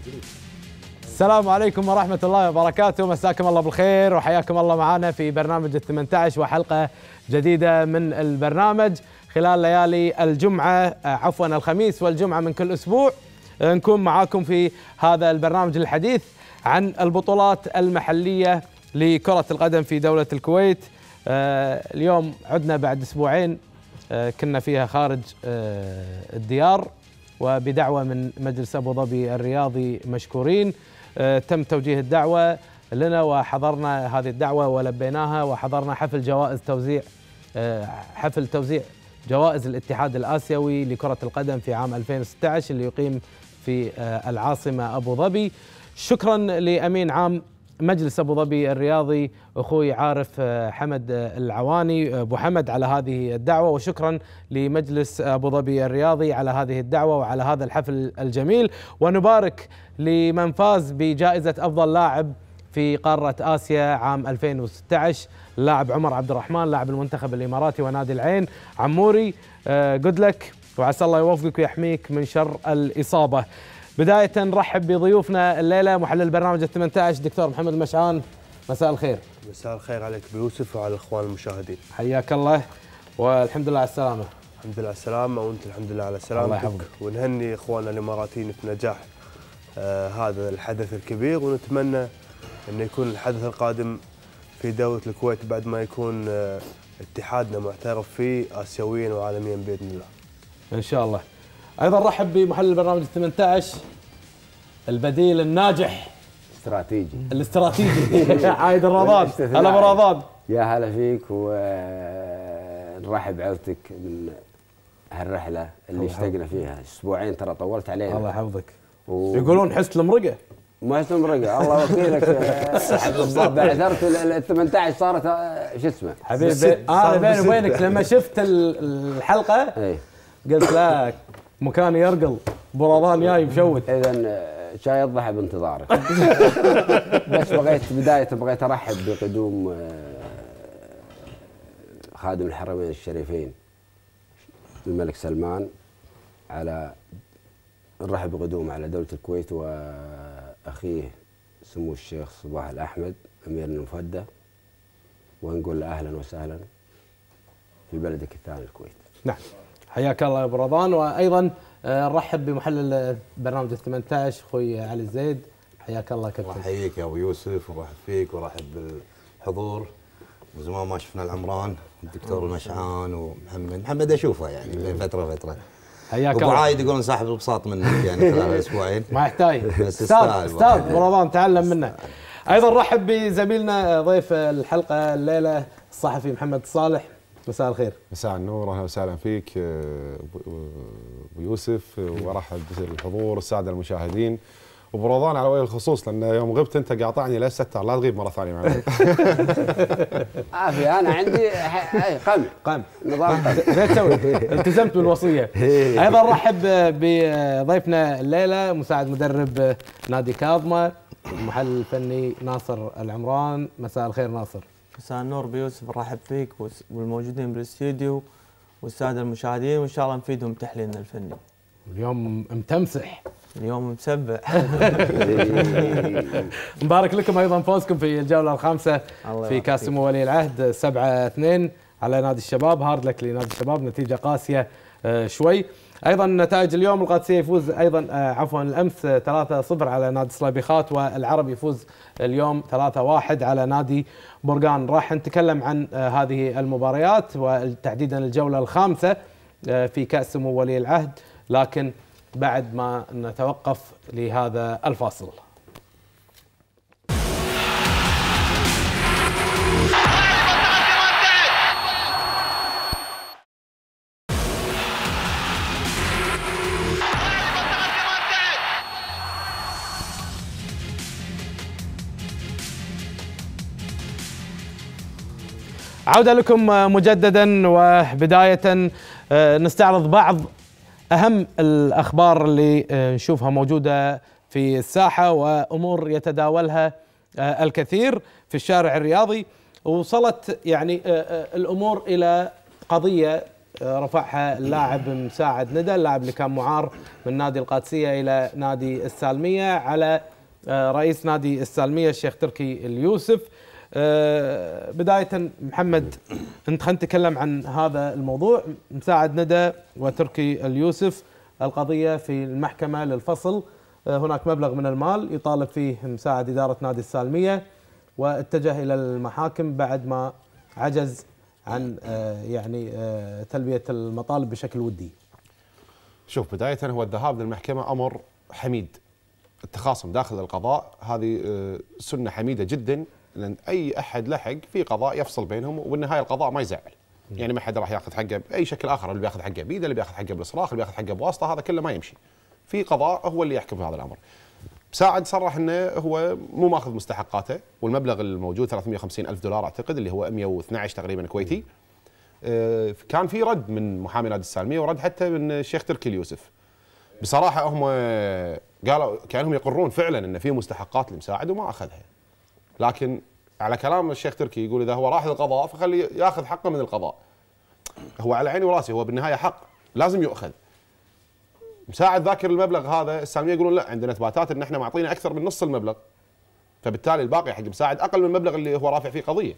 السلام عليكم ورحمة الله وبركاته، مساكم الله بالخير وحياكم الله معنا في برنامج ال18 وحلقة جديدة من البرنامج خلال ليالي الجمعة عفوا الخميس والجمعة من كل أسبوع. نكون معاكم في هذا البرنامج الحديث عن البطولات المحلية لكرة القدم في دولة الكويت. اليوم عدنا بعد أسبوعين كنا فيها خارج الديار، وبدعوة من مجلس أبو ظبي الرياضي مشكورين تم توجيه الدعوة لنا وحضرنا هذه الدعوة ولبيناها، وحضرنا حفل توزيع جوائز الاتحاد الآسيوي لكرة القدم في عام 2016 اللي يقيم في العاصمة أبو ظبي. شكرا لأمين عام مجلس أبو ظبي الرياضي أخوي عارف حمد العواني أبو حمد على هذه الدعوة، وشكرا لمجلس أبو ظبي الرياضي على هذه الدعوة وعلى هذا الحفل الجميل. ونبارك لمن فاز بجائزة أفضل لاعب في قارة آسيا عام 2016 اللاعب عمر عبد الرحمن لاعب المنتخب الإماراتي ونادي العين. عموري جود لك وعسى الله يوفقك ويحميك من شر الإصابة. بداية نرحب بضيوفنا الليلة محلل برنامج ال18 دكتور محمد المشعان، مساء الخير. مساء الخير عليك بيوسف وعلى الإخوان المشاهدين. حياك الله والحمد لله على السلامة. الحمد لله على السلامة وأنت الحمد لله على سلامتك، ونهني إخواننا الإماراتيين في نجاح هذا الحدث الكبير، ونتمنى أن يكون الحدث القادم في دولة الكويت بعد ما يكون اتحادنا معترف فيه آسيويا وعالميا بإذن الله إن شاء الله. أيضا رحب بمحلل برنامج ال18 البديل الناجح الاستراتيجي عايد الرضاد. هلا ابو رضاد. يا هلا فيك، ونرحب بعودتك من هالرحله اللي اشتقنا فيها اسبوعين، ترى طولت علينا. الله يحفظك. يقولون حست المرقه. ما حست المرقه، الله وكيلك. بعثرت ال18 صارت شو اسمه حبيبي. انا بيني وبينك لما شفت الحلقه قلت لا مكاني يرقل، ابو رضان جاي مشوت. اذا شاي الضحى بانتظارك. بس بغيت ارحب بقدوم خادم الحرمين الشريفين الملك سلمان، على نرحب بقدوم على دولة الكويت واخيه سمو الشيخ صباح الأحمد امير المفدى، ونقول له اهلا وسهلا في بلدك الثاني الكويت. نعم حياك الله يا ابو رضان. وايضا نرحب بمحلل برنامج ال18 اخوي علي الزيد. حياك الله كابتن. الله يحييك يا ابو يوسف، ورحب فيك ورحب بالحضور. وزمان ما شفنا العمران الدكتور المشعان ومحمد اشوفه يعني بين فتره وفتره. حياك الله. ابو عايد يقولون صاحب البساط منك يعني خلال الاسبوعين. ما يحتاج. استاذ ابو رضان تعلم منه. ايضا نرحب بزميلنا ضيف الحلقه الليله الصحفي محمد صالح. مساء الخير. مساء النور، اهلا وسهلا فيك ابو يوسف، وارحب بالحضور الساده المشاهدين وابو رضوان على وجه الخصوص، لان يوم غبت انت قاطعني لا ستر لا تغيب مره ثانيه معنا. عافيه انا عندي قم نظام زين تسوي التزمت بالوصيه. ايضا نرحب بضيفنا الليله مساعد مدرب نادي كاظمه المحلل الفني ناصر العمران. مساء الخير ناصر. مساء النور بيوسف، نرحب فيك والموجودين بالاستديو والساده المشاهدين، وان شاء الله نفيدهم بتحليلنا الفني. اليوم متمسح، اليوم مسبح. مبارك لكم ايضا فوزكم في الجوله الخامسه في كاس سمو ولي العهد 7-2 على نادي الشباب. هارد لك لنادي الشباب، نتيجه قاسيه شوي. ايضا نتائج اليوم القادسيه يفوز ايضا الامس 3-0 على نادي صليبيخات، والعرب يفوز اليوم 3-1 على نادي برقان. راح نتكلم عن هذه المباريات وتحديدا الجوله الخامسه في كاس سمو ولي العهد، لكن بعد ما نتوقف لهذا الفاصل. عودة لكم مجددا، وبداية نستعرض بعض أهم الأخبار اللي نشوفها موجودة في الساحة وأمور يتداولها الكثير في الشارع الرياضي. وصلت يعني الأمور إلى قضية رفعها اللاعب مساعد ندى، اللاعب اللي كان معار من نادي القادسية إلى نادي السالمية، على رئيس نادي السالمية الشيخ تركي اليوسف. بداية محمد، انت خلينا نتكلم عن هذا الموضوع، مساعد ندى وتركي اليوسف، القضية في المحكمة للفصل. هناك مبلغ من المال يطالب فيه مساعد إدارة نادي السالمية، واتجه إلى المحاكم بعد ما عجز عن تلبية المطالب بشكل ودي. شوف، بداية هو الذهاب للمحكمة أمر حميد. التخاصم داخل القضاء هذه سنة حميدة جدا، لأن أي أحد لحق في قضاء يفصل بينهم، وبالنهاية القضاء ما يزعل. يعني ما حد راح ياخذ حقه بأي شكل آخر، اللي بياخذ حقه بيده، اللي بياخذ حقه بالصراخ، اللي بياخذ حقه بواسطة، هذا كله ما يمشي. في قضاء هو اللي يحكم في هذا الأمر. مساعد صرح انه هو مو ماخذ مستحقاته، والمبلغ الموجود 350 ألف دولار اعتقد، اللي هو 112 تقريبا كويتي. كان في رد من محامي نادي السالمية، ورد حتى من الشيخ تركي اليوسف. بصراحة هم قالوا كأنهم يقرون فعلا ان في مستحقات لمساعد وما اخذها، لكن على كلام الشيخ تركي يقول اذا هو راح للقضاء فخلي ياخذ حقه من القضاء. هو على عيني وراسي، هو بالنهاية حق لازم يؤخذ. مساعد ذاكر المبلغ هذا، السالمية يقولون لا، عندنا اثباتات ان احنا معطينا اكثر من نص المبلغ، فبالتالي الباقي حق مساعد اقل من المبلغ اللي هو رافع فيه قضيه.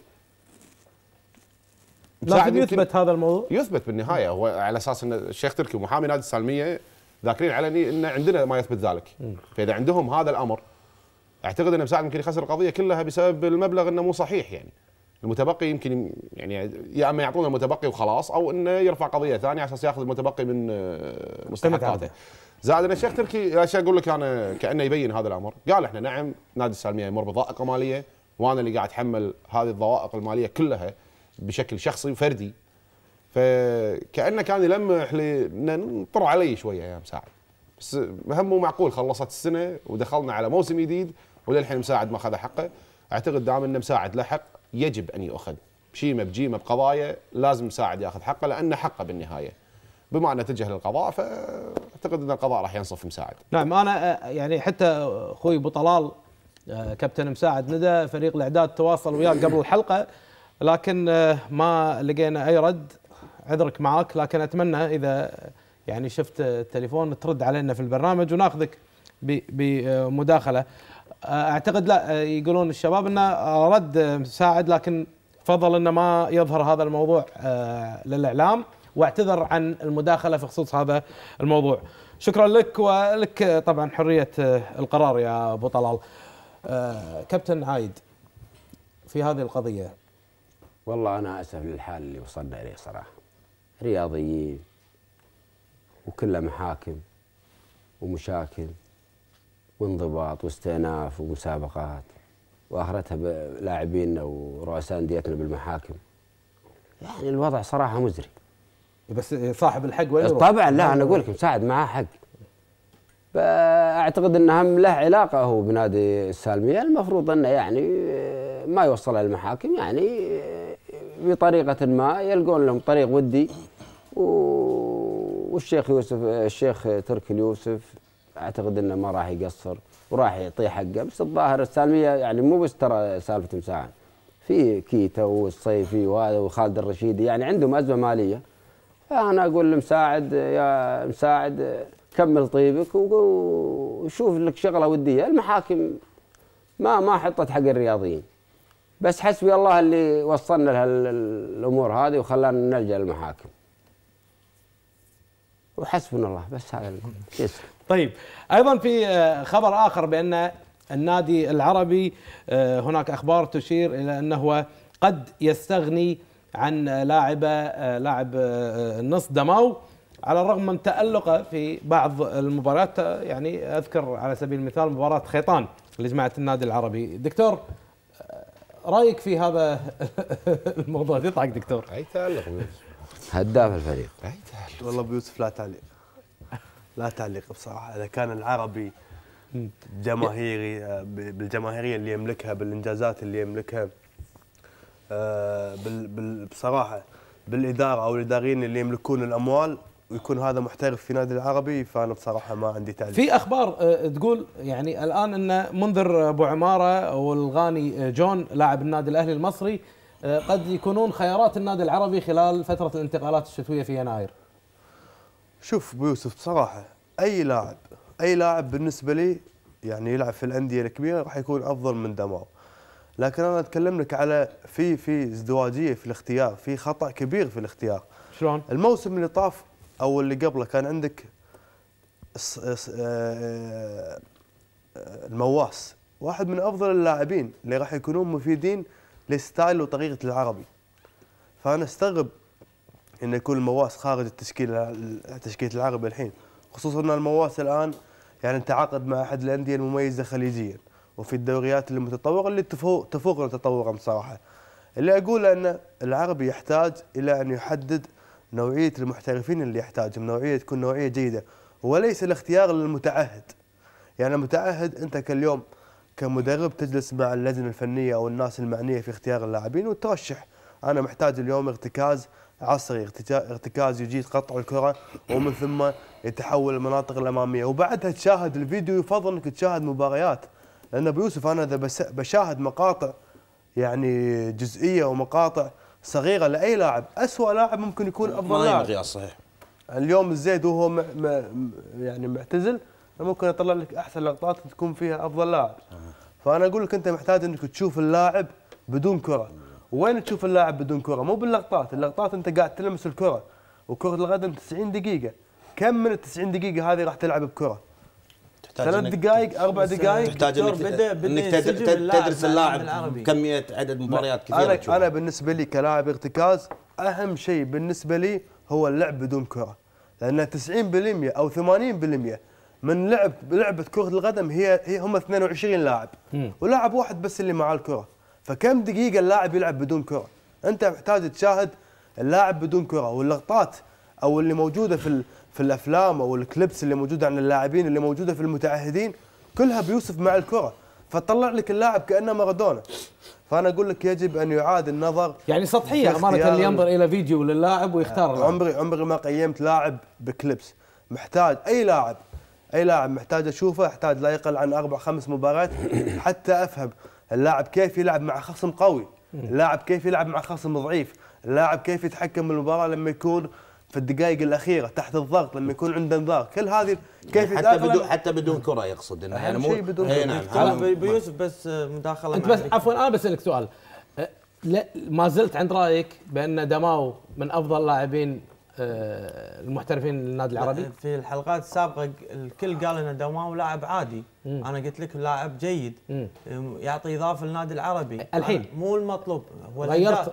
لازم يثبت هذا الموضوع، يثبت بالنهايه. هو على اساس ان الشيخ تركي ومحامي نادي السالمية ذاكرين علني ان عندنا ما يثبت ذلك. فاذا عندهم هذا الامر، اعتقد ان مساعد يمكن يخسر القضيه كلها بسبب المبلغ انه مو صحيح. يعني المتبقي يمكن يا اما يعطونا المتبقي وخلاص، او انه يرفع قضيه ثانيه على اساس ياخذ المتبقي من مستحقاته. زائد ان الشيخ تركي اشياء اقول لك انا كانه يبين هذا الامر، قال احنا نعم نادي السالمية يمر بضائقه ماليه، وانا اللي قاعد اتحمل هذه الضوائق الماليه كلها بشكل شخصي وفردي. فكانه كان يلمح لي نطر علي شويه يا مساعد، بس هم مو معقول خلصت السنه ودخلنا على موسم جديد وللحين مساعد ما اخذ حقه. اعتقد دام ان مساعد له حق يجب ان يؤخذ بشيمه بجيمه بقضايا، لازم مساعد ياخذ حقه لانه حقه بالنهايه. بما انه اتجه للقضاء فاعتقد ان القضاء راح ينصف مساعد. نعم، انا يعني حتى اخوي ابو طلال كابتن مساعد ندى فريق الاعداد تواصل وياك قبل الحلقه، لكن ما لقينا اي رد. عذرك معاك، لكن اتمنى اذا يعني شفت التليفون ترد علينا في البرنامج وناخذك بمداخله. اعتقد لا، يقولون الشباب انه رد مساعد، لكن فضل انه ما يظهر هذا الموضوع للاعلام، واعتذر عن المداخله في خصوص هذا الموضوع. شكرا لك، ولك طبعا حريه القرار يا ابو طلال. كابتن عايد، في هذه القضيه والله انا اسف للحال اللي وصلنا اليه صراحه. رياضيين وكلها محاكم ومشاكل وانضباط واستئناف ومسابقات، واخرتها بلاعبين ورؤساء انديتنا بالمحاكم. يعني الوضع صراحه مزري. بس صاحب الحق وين يروح؟ طبعا لا، انا اقول لك مساعد معاه حق. اعتقد ان هم له علاقه هو بنادي السالمية، المفروض انه يعني ما يوصل المحاكم، يعني بطريقه ما يلقون لهم طريق ودي. والشيخ يوسف، الشيخ تركي اليوسف اعتقد انه ما راح يقصر وراح يعطيه حقه. بس الظاهر السالمية يعني مو بس ترى سالفه مساعد، في كيتا والصيفي وهذا وخالد الرشيدي، يعني عندهم ازمه ماليه. فانا اقول لمساعد يا مساعد كمل طيبك وشوف لك شغله وديه. المحاكم ما حطت حق الرياضيين، بس حسبي الله اللي وصلنا لها الامور هذه وخلانا نلجا للمحاكم، وحسبنا الله. بس هذا يسر. طيب، ايضا في خبر اخر بان النادي العربي هناك اخبار تشير الى انه قد يستغني عن لاعب النص دماو، على الرغم من تألقه في بعض المباريات. يعني اذكر على سبيل المثال مباراة خيطان اللي جمعت النادي العربي. دكتور، رايك في هذا الموضوع؟ تضحك دكتور. اي تألق هداف الفريق. اي تألق. والله بيوسف لا تعليق، لا تعليق بصراحه. اذا كان العربي جماهيري بالجماهيريه اللي يملكها، بالانجازات اللي يملكها، بصراحه بالاداره او الاداريين اللي يملكون الاموال، ويكون هذا محترف في نادي العربي، فانا بصراحه ما عندي تعليق. في اخبار تقول يعني الان ان منذر ابو عماره والغاني جون لاعب النادي الاهلي المصري قد يكونون خيارات النادي العربي خلال فترة الانتقالات الشتوية في يناير؟ شوف ابو يوسف بصراحه اي لاعب بالنسبه لي يعني يلعب في الانديه الكبيره راح يكون افضل من دماو. لكن انا اتكلم لك على في ازدواجيه في الاختيار، في خطا كبير في الاختيار. شلون؟ الموسم اللي طاف او اللي قبله كان عندك المواس، واحد من افضل اللاعبين اللي راح يكونون مفيدين لستايل وطريقه العربي. فانا استغرب انه يكون المواس خارج تشكيله العربي الحين، خصوصا ان المواس الان يعني تعاقد مع احد الانديه المميزه خليجيا وفي الدوريات المتطوره اللي تفوق تطورا بصراحه. اللي اقوله ان العربي يحتاج الى ان يحدد نوعيه المحترفين اللي يحتاجهم، نوعيه تكون نوعيه جيده وليس الاختيار للمتعهد. يعني المتعهد انت كاليوم كمدرب تجلس مع اللجنه الفنيه او الناس المعنيه في اختيار اللاعبين وترشح انا محتاج اليوم ارتكاز عصري، ارتكاز يجيد قطع الكره ومن ثم يتحول المناطق الاماميه، وبعدها تشاهد الفيديو. يفضل انك تشاهد مباريات، لان ابو يوسف انا اذا بشاهد مقاطع يعني جزئيه ومقاطع صغيره لاي لاعب، اسوء لاعب ممكن يكون افضل لاعب. مقياس صحيح. اليوم الزيد وهو يعني معتزل ممكن اطلع لك احسن لقطات تكون فيها افضل لاعب. فانا اقول لك انت محتاج انك تشوف اللاعب بدون كره. وين تشوف اللاعب بدون كره؟ مو باللقطات، اللقطات انت قاعد تلمس الكره، وكره القدم 90 دقيقه. كم من ال 90 دقيقه هذه راح تلعب بكره؟ 3 دقائق 4 دقائق. تحتاج انك تدرس اللاعب كميه عدد مباريات كثيره. انا بالنسبه لي كلاعب ارتكاز اهم شيء بالنسبه لي هو اللعب بدون كره، لان 90% او 80% من لعبه كره القدم هي هم 22 لاعب ولاعب واحد بس اللي معاه الكره. فكم دقيقه اللاعب يلعب بدون كره؟ انت محتاج تشاهد اللاعب بدون كره، واللقطات او اللي موجوده في الافلام او الكليبس اللي موجوده عن اللاعبين اللي موجوده في المتعهدين كلها بيوسف مع الكره، فتطلع لك اللاعب كانه مارادونا. فانا اقول لك يجب ان يعاد النظر. يعني سطحيه امانه اللي ينظر الى فيديو للاعب ويختار اللاعب. عمري ما قيمت لاعب بكليبس. محتاج اي لاعب محتاج اشوفه، احتاج لا يقل عن 4-5 مباريات حتى افهم اللاعب كيف يلعب مع خصم قوي، اللاعب كيف يلعب مع خصم ضعيف، اللاعب كيف يتحكم بالمباراه لما يكون في الدقائق الاخيره تحت الضغط، لما يكون عنده انذار، كل هذه كيف حتى بدون كره يقصد انه يعني مو بدون كره. نعم. بيوسف بس مداخله انت بس عفوا انا بسالك سؤال، ما زلت عند رايك بان دماو من افضل لاعبين المحترفين للنادي العربي؟ في الحلقات السابقه الكل قال ان دماو لاعب عادي. انا قلت لك لاعب جيد يعطي اضافه للنادي العربي. الحين مو المطلوب هو غيرت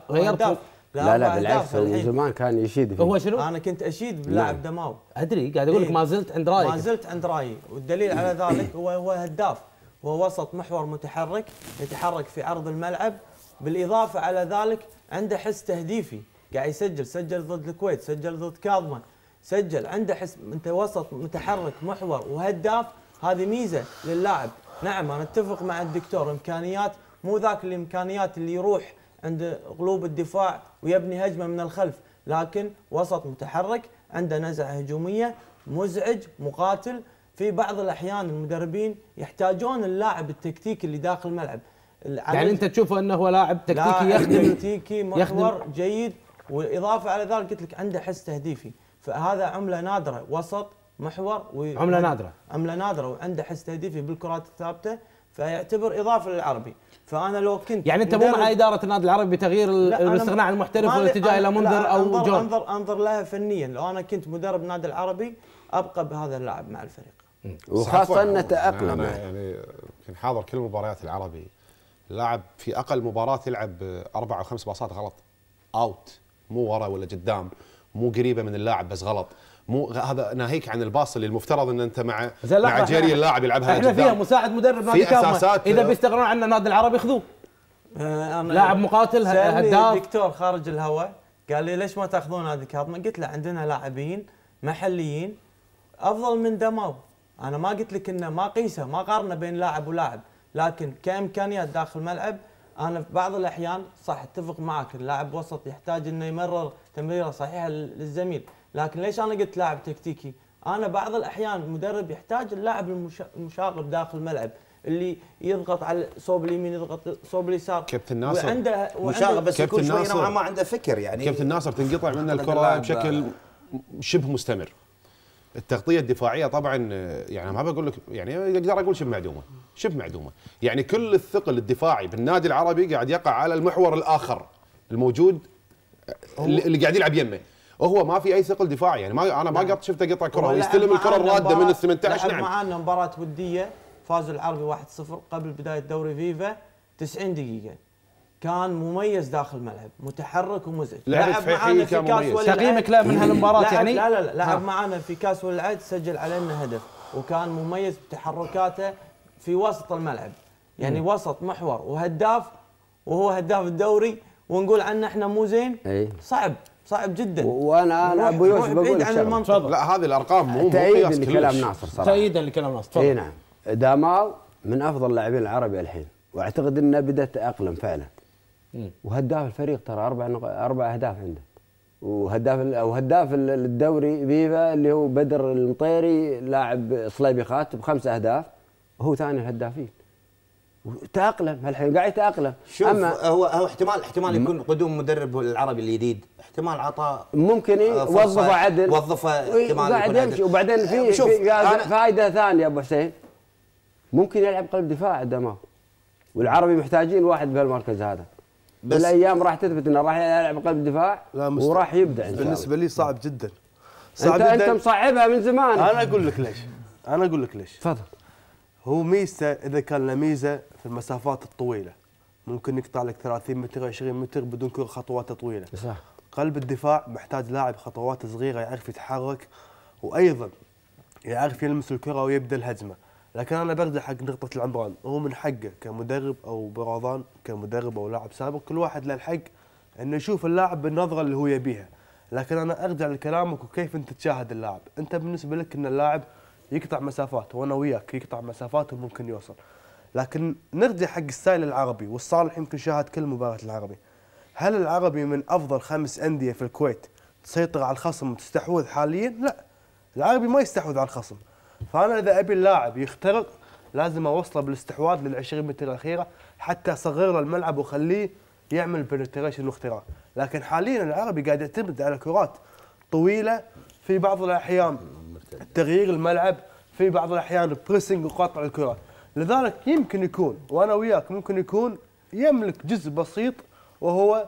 لا بالعكس من زمان كان يشيد فيه. هو شنو؟ انا كنت اشيد بلاعب دماو. ادري قاعد اقول لك ما زلت عند رايك. ما زلت عند رايي، والدليل على ذلك هو هداف، وهو وسط محور متحرك يتحرك في عرض الملعب، بالاضافه على ذلك عنده حس تهديفي، قاعد سجل ضد الكويت، سجل ضد كاظمه، سجل عنده حس. انت وسط متحرك محور وهداف، هذه ميزه للاعب. نعم انا اتفق مع الدكتور، امكانيات مو ذاك الامكانيات اللي يروح عند قلوب الدفاع ويبني هجمه من الخلف، لكن وسط متحرك عنده نزعه هجوميه، مزعج، مقاتل. في بعض الاحيان المدربين يحتاجون اللاعب التكتيكي اللي داخل الملعب. يعني انت تشوفه انه هو لاعب تكتيكي يخدم تكتيكي محور جيد، والاضافه على ذلك قلت لك عنده حس تهديفي، فهذا عمله نادره، وسط محور عمله نادره وعنده حس تهديفي بالكرات الثابته، فيعتبر اضافه للعربي. فانا لو كنت يعني انت مو مع اداره النادي العربي بتغيير الاستغناء عن المحترف والاتجاه الى منذر او جون؟ انظر لها فنيا. لو انا كنت مدرب النادي العربي ابقى بهذا اللاعب مع الفريق، وخاصه انه تاقلم. يعني يمكن حاضر كل مباريات العربي، اللاعب في اقل مباراه يلعب 4 أو 5 باصات غلط، اوت، مو ورا ولا قدام، مو قريبه من اللاعب بس غلط، مو هذا ناهيك عن الباص اللي المفترض ان انت مع جيري اللاعب يلعبها احنا فيها مساعد مدرب نادي كاظمه، اذا بيستغنون عن النادي العربي خذوه. لاعب مقاتل هداف. الدكتور خارج الهواء قال لي ليش ما تاخذون نادي كاظمه؟ قلت له عندنا لاعبين محليين افضل من دماو. انا ما قلت لك انه ما قيسه، ما قارنه بين لاعب ولاعب، لكن كامكانيات داخل الملعب انا في بعض الاحيان صح اتفق معك، اللاعب وسط يحتاج انه يمرر تمريره صحيحه للزميل، لكن ليش انا قلت لاعب تكتيكي؟ انا بعض الاحيان المدرب يحتاج اللاعب المشاغب داخل الملعب اللي يضغط على صوب اليمين يضغط صوب اليسار. كابتن ناصر وعنده مشاغب، بس كابتن يكون شوي ناصر نوعا ما عنده فكر يعني. كابتن ناصر تنقطع منه الكره بشكل شبه مستمر. التغطيه الدفاعيه طبعا يعني ما بقول لك يعني اقدر اقول شبه معدومه، يعني كل الثقل الدفاعي بالنادي العربي قاعد يقع على المحور الاخر الموجود اللي قاعد يلعب يمه، وهو ما في اي ثقل دفاعي، يعني انا ما قط شفته قطع كره ويستلم الكره الراده من ال 18. نعم معانا مباراه وديه فازوا العربي 1-0 قبل بدايه دوري فيفا 90 دقيقه، كان مميز داخل الملعب، متحرك ومزعج. لعب معانا في كاس ولي تقييمك له من هالمباراه يعني؟ لا لعب معانا في كاس ولي العهد، سجل علينا هدف وكان مميز بتحركاته في وسط الملعب، يعني وسط محور وهداف، وهو هداف الدوري ونقول عنه احنا مو زين. صعب جدا. وانا ابو يوسف بقول لا هذه الارقام مو تأييدا لكلام ناصر صراحه. تأييدا لكلام ناصر تفضل. اي نعم، داماو من افضل اللاعبين العربي الحين، واعتقد انه بدا تاقلم فعلا. وهداف الفريق ترى 4 اهداف عنده، وهداف الدوري فيفا اللي هو بدر المطيري لاعب صليبي خاتم 5 اهداف، وهو ثاني الهدافين. وتأقلم الحين قاعد يتأقلم. شوف هو احتمال يكون قدوم مدرب العربي الجديد، احتمال عطاء ممكن وظفه عدل، احتمال قاعد يمشي. وبعدين في فائده ثانيه ابو حسين، ممكن يلعب قلب دفاع دماغ، والعربي محتاجين واحد بهالمركز هذا. بالايام راح تثبت انه راح يلعب قلب دفاع وراح يبدع. بالنسبه لي صعب جدا. انت مصعبها من زمان. انا اقول لك ليش. تفضل. هو ميزته اذا كان له ميزه في المسافات الطويله، ممكن يقطع لك 30 متر 20 متر بدون كل خطوات طويله. صح. قلب الدفاع محتاج لاعب خطوات صغيره يعرف يتحرك، وايضا يعرف يلمس الكره ويبدا الهجمه. لكن انا برجع حق نقطه العمران، هو من حقه كمدرب او برادان كمدرب او لاعب سابق، كل واحد له الحق انه يشوف اللاعب بالنظره اللي هو يبيها. لكن انا ارجع لكلامك وكيف انت تشاهد اللاعب. انت بالنسبه لك ان اللاعب يقطع مسافات، وانا وياك يقطع مسافات وممكن يوصل. لكن نرجع حق الستايل العربي، والصالح يمكن شاهد كل مباراه العربي. هل العربي من افضل 5 انديه في الكويت تسيطر على الخصم وتستحوذ حاليا؟ لا، العربي ما يستحوذ على الخصم. فانا اذا ابي اللاعب يخترق لازم اوصله بالاستحواذ لل20 متر الاخيره حتى اصغر له الملعب واخليه يعمل بنتريشن واختراق. لكن حاليا العربي قاعد يعتمد على كرات طويله، في بعض الاحيان تغيير الملعب، في بعض الاحيان بريسنج وقطع الكره. لذلك يمكن يكون، وانا وياك ممكن يكون يملك جزء بسيط وهو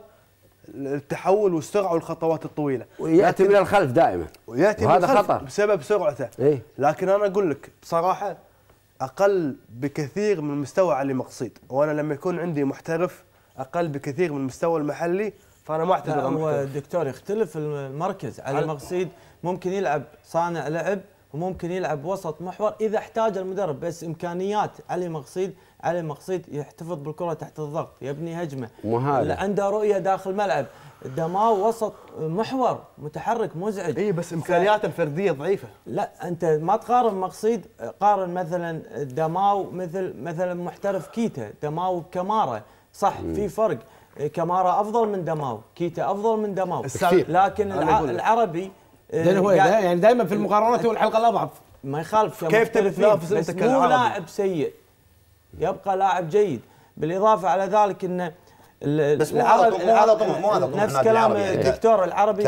التحول والسرعه والخطوات الطويله، وياتي من الخلف دائما، وهذا خطر بسبب سرعته. إيه؟ لكن انا اقول لك بصراحه اقل بكثير من مستوى علي مقصيد، وانا لما يكون عندي محترف اقل بكثير من المستوى المحلي فانا ما اعتبره محترف. هو الدكتور يختلف المركز. علي مقصيد ممكن يلعب صانع لعب وممكن يلعب وسط محور اذا احتاج المدرب، بس امكانيات علي مقصيد يحتفظ بالكره تحت الضغط، يبني هجمه، عنده رؤيه داخل الملعب. دماو وسط محور متحرك مزعج. اي بس امكانياته الفرديه ضعيفه. لا انت ما تقارن مقصيد، قارن مثلا دماو مثلا محترف كيتا، دماو كمارا، صح في فرق، كمارا افضل من دماو، كيتا افضل من دماو، لكن العربي هو يعني دائما في المقارنات هو الحلقه الاضعف. ما يخالف كيف تنافس انت كلاعب، مو لاعب سيء، يبقى لاعب جيد. بالاضافه على ذلك ان بس هذا طموح نفس كلام الدكتور، العربي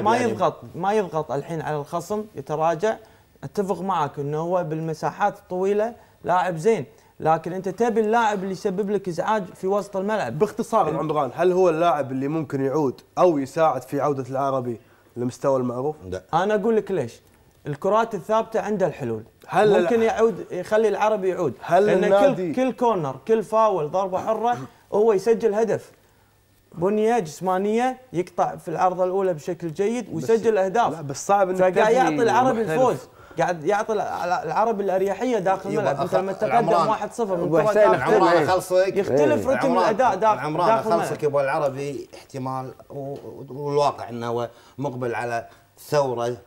ما يضغط الحين على الخصم، يتراجع. اتفق معك انه هو بالمساحات الطويله لاعب زين، لكن انت تبي اللاعب اللي يسبب لك ازعاج في وسط الملعب. باختصار عمران، هل هو اللاعب اللي ممكن يعود او يساعد في عوده العربي لمستوى المعروف؟ انا اقول لك ليش. الكرات الثابته عنده الحلول، ممكن يعود، يخلي العربي يعود. لان كل كورنر، كل فاول، ضربه حره هو يسجل هدف، بنيه جسمانيه، يقطع في العرضه الاولى بشكل جيد ويسجل اهداف. لا بس صعب انك فقاعد يعطي العربي الفوز، قاعد يعطي العربي الاريحيه داخل الملعب. انت لما تقدم 1-0 من كره عمران خلصك، يختلف رتم الاداء داخل عمران خلصك يبغى العربي احتمال، والواقع انه هو مقبل على ثوره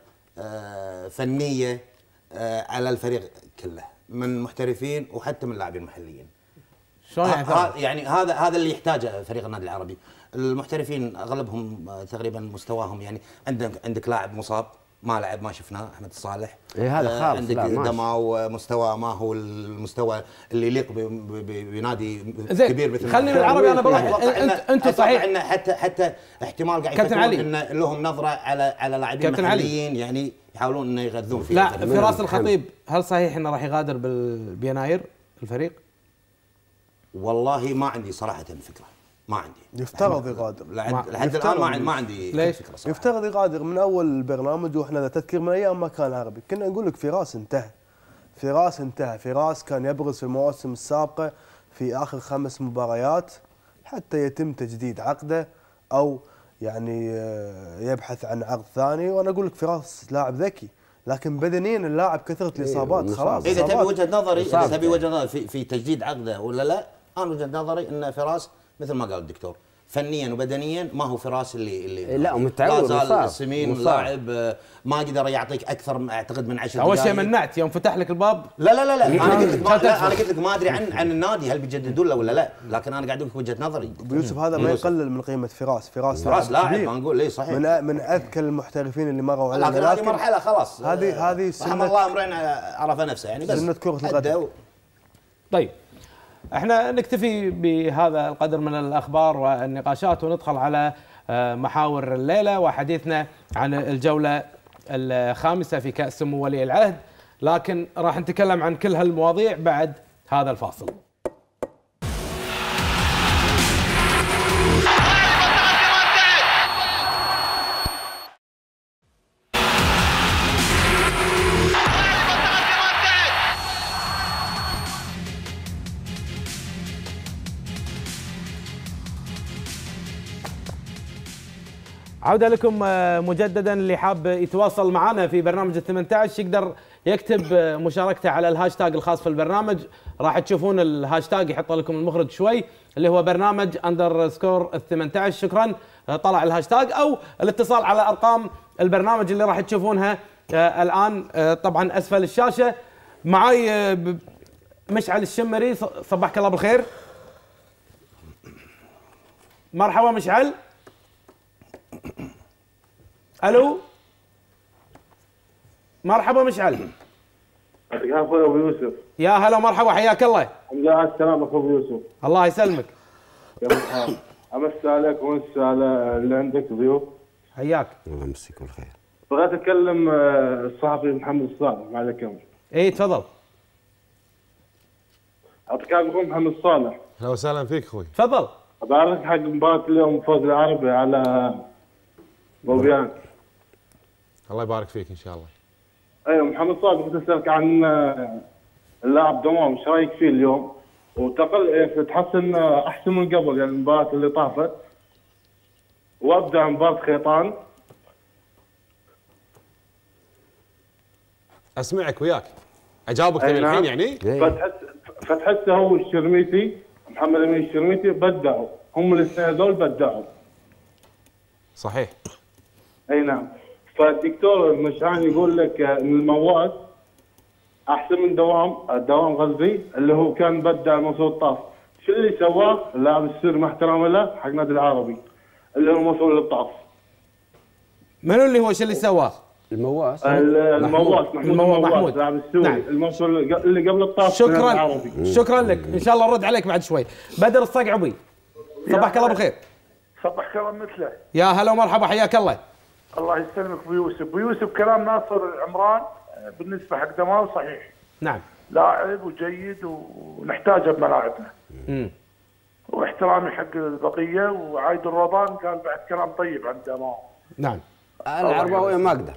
فنيه على الفريق كله من محترفين وحتى من لاعبين محليين. شلون يعني هذا اللي يحتاجه فريق النادي العربي. المحترفين اغلبهم تقريبا مستواهم، يعني عندك لاعب مصاب ما لعب ما شفناه احمد الصالح. إيه هذا خالص. عندك دماو مستوى ما هو المستوى اللي يليق بنادي كبير مثل خليني بالعربي انا بروح. انتم صحيح ان حتى احتمال قاعد يفكرون ان لهم نظره على لاعبين محليين يعني يحاولون انه يغذون فيه. لا فراس الخطيب هل صحيح انه راح يغادر بيناير الفريق؟ والله ما عندي صراحه فكره، ما عندي. يفترض يغادر لحد الان ما عندي ليش؟ فكره صراحه. يفترض يغادر. من اول البرنامج واحنا تذكير من ايام ما كان عربي كنا نقول لك فراس انتهى. فراس كان يبرز في المواسم السابقه في اخر 5 مباريات حتى يتم تجديد عقده او يعني يبحث عن عقد ثاني. وانا اقول لك فراس لاعب ذكي لكن بدنيا اللاعب كثره الاصابات خلاص. اذا تبي وجهه نظري في تجديد عقده ولا لا، انا وجهه نظري ان فراس مثل ما قال الدكتور فنيا وبدنيا ما هو فراس اللي لا ومتعود لا زال سمين لاعب ما قدر يعطيك اكثر اعتقد من 10 دقائق. اول شيء منعت يوم فتح لك الباب. لا انا قلت لك ما ادري عن النادي هل بيجددون له ولا لا، لكن انا قاعد اقول لك وجهه نظري. ابو يوسف هذا ما يقلل من قيمه فراس لاعب ما نقول ليه صحيح من اذكى المحترفين اللي مروا على لكن هذه مرحله خلاص. هذه سنه الله امرئ عرف نفسه يعني بس سنه كره القدم. طيب احنا نكتفي بهذا القدر من الاخبار والنقاشات وندخل على محاور الليله وحديثنا عن الجوله الخامسه في كاس سمو ولي العهد، لكن راح نتكلم عن كل هالمواضيع بعد هذا الفاصل. عودة لكم مجددا. اللي حاب يتواصل معنا في برنامج ال18 يقدر يكتب مشاركته على الهاشتاج الخاص في البرنامج، راح تشوفون الهاشتاج يحط لكم المخرج شوي اللي هو برنامج _ال18. شكرا طلع الهاشتاج، او الاتصال على ارقام البرنامج اللي راح تشوفونها الان طبعا اسفل الشاشة. معاي مشعل الشمري، صبحك الله بالخير. مرحبا مشعل. الو مرحبا مشعل. يعطيك العافيه ابو يوسف. يا هلا ومرحبا، حياك الله. الحمد لله على السلامه ابو يوسف. الله يسلمك. يا مرحبا. امسي عليك وامسي على اللي عندك ضيوف. حياك. الله يمسيك بالخير. بغيت اتكلم الصحفي محمد الصالح مع الكاميرا. اي تفضل. يعطيك العافيه محمد الصالح. اهلا وسهلا فيك اخوي. تفضل. ابارك حق مباراه اليوم فوز العربي على بوبيان. الله يبارك فيك ان شاء الله. ايوه محمد صالح كنت اسالك عن اللاعب دوام، ايش رايك فيه اليوم؟ تحسن احسن من قبل يعني المباراه اللي طافت، وابدا مباراه خيطان. اسمعك وياك. اجاوبك تبي الحين يعني؟ فتحسه هو الشرميتي، محمد امين الشرميتي بدعوا، هم الاثنين هذول بدعوا. صحيح. اي نعم. فالدكتور مشعان يقول لك ان المواس احسن من دوام غزي اللي هو كان بدع الموسم الطاف. شو اللي سواه اللاعب السوري مع احترامي له حق النادي العربي اللي هو الموسم الطاف؟ منو اللي هو شو اللي سواه؟ المواس محمود اللاعب السوري. نعم. الموسم اللي قبل الطاف. شكرا لك، ان شاء الله نرد عليك بعد شوي. بدر الصقعبي، صبحك الله بالخير. صبحك الله مثله. يا هلا ومرحبا، حياك الله. الله يسلمك ابو يوسف. ابو يوسف كلام ناصر عمران بالنسبه حق دماو صحيح. نعم. لاعب وجيد ونحتاجه بملاعبنا. واحترامي حق البقيه، وعايد الرضان قال بعد كلام طيب عن دماو. نعم. العرباويه ما اقدر.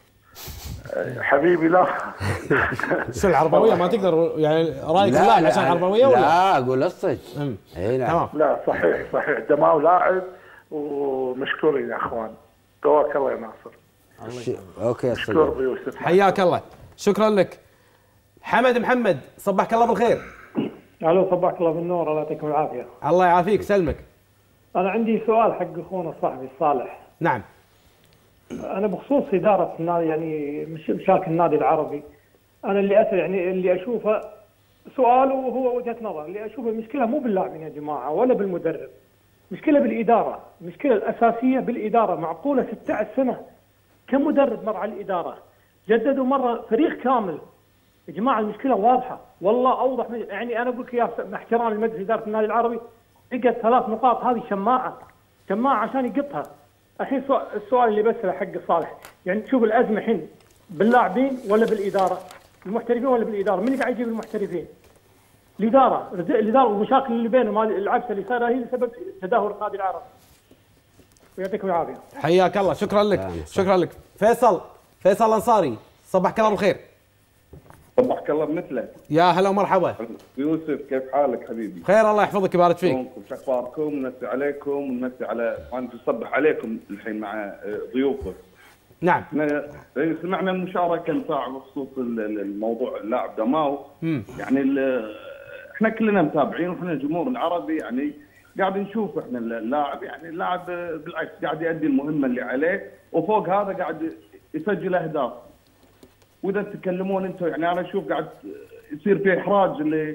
حبيبي لا. شو العربويه ما تقدر يعني رايك لا عشان العربويه ولا؟ لا اقول الصدق. اي نعم. لا صحيح دماو لاعب ومشكورين يا اخوان. قواك الله يا ناصر. اوكي مشكور ابو يوسف. حياك الله، شكرا لك. حمد محمد، صبحك الله بالخير. الو صبحك الله بالنور، الله يعطيكم العافيه. الله يعافيك، سلمك. انا عندي سؤال حق اخونا الصحفي صالح. نعم. انا بخصوص اداره النادي يعني مشاكل النادي العربي، انا اللي يعني اللي اشوفه سؤال وهو وجهه نظر، اللي اشوفه المشكله مو باللاعبين يا جماعه ولا بالمدرب، مشكله بالاداره، المشكله الاساسيه بالاداره. معقوله 16 سنه كم مدرب مر على الاداره، جددوا مره فريق كامل. يا جماعه المشكله واضحه، والله اوضح يعني انا اقول لك يا مع احترامي لمجلس اداره النادي العربي، لقت 3 نقاط هذه شماعه عشان يقطها. الحين السؤال اللي بساله حق صالح، يعني تشوف الازمه الحين باللاعبين ولا بالاداره؟ المحترفين ولا بالاداره؟ من اللي قاعد يجيب المحترفين؟ الاداره والمشاكل اللي بينهم، هذه العبثه اللي صايره هي سبب تدهور النادي العربي. ويعطيكم العافيه. حياك الله، شكرا لك، شكرا لك. فيصل انصاري، صبحك الله بالخير. صبحك الله بمثلك. يا هلا ومرحبا. يوسف كيف حالك حبيبي؟ بخير الله يحفظك ويبارك فيك. شو اخباركم؟ نمسي عليكم ونمسي على انا بصبح عليكم الحين مع ضيوفك. نعم. سمعنا المشاركه نتاع بخصوص الموضوع اللاعب دماو. يعني احنا كلنا متابعين واحنا الجمهور العربي يعني قاعد نشوف احنا اللاعب، يعني اللاعب بالعكس قاعد يؤدي المهمه اللي عليه، وفوق هذا قاعد يسجل اهداف. واذا تتكلمون انتم يعني انا اشوف قاعد يصير في احراج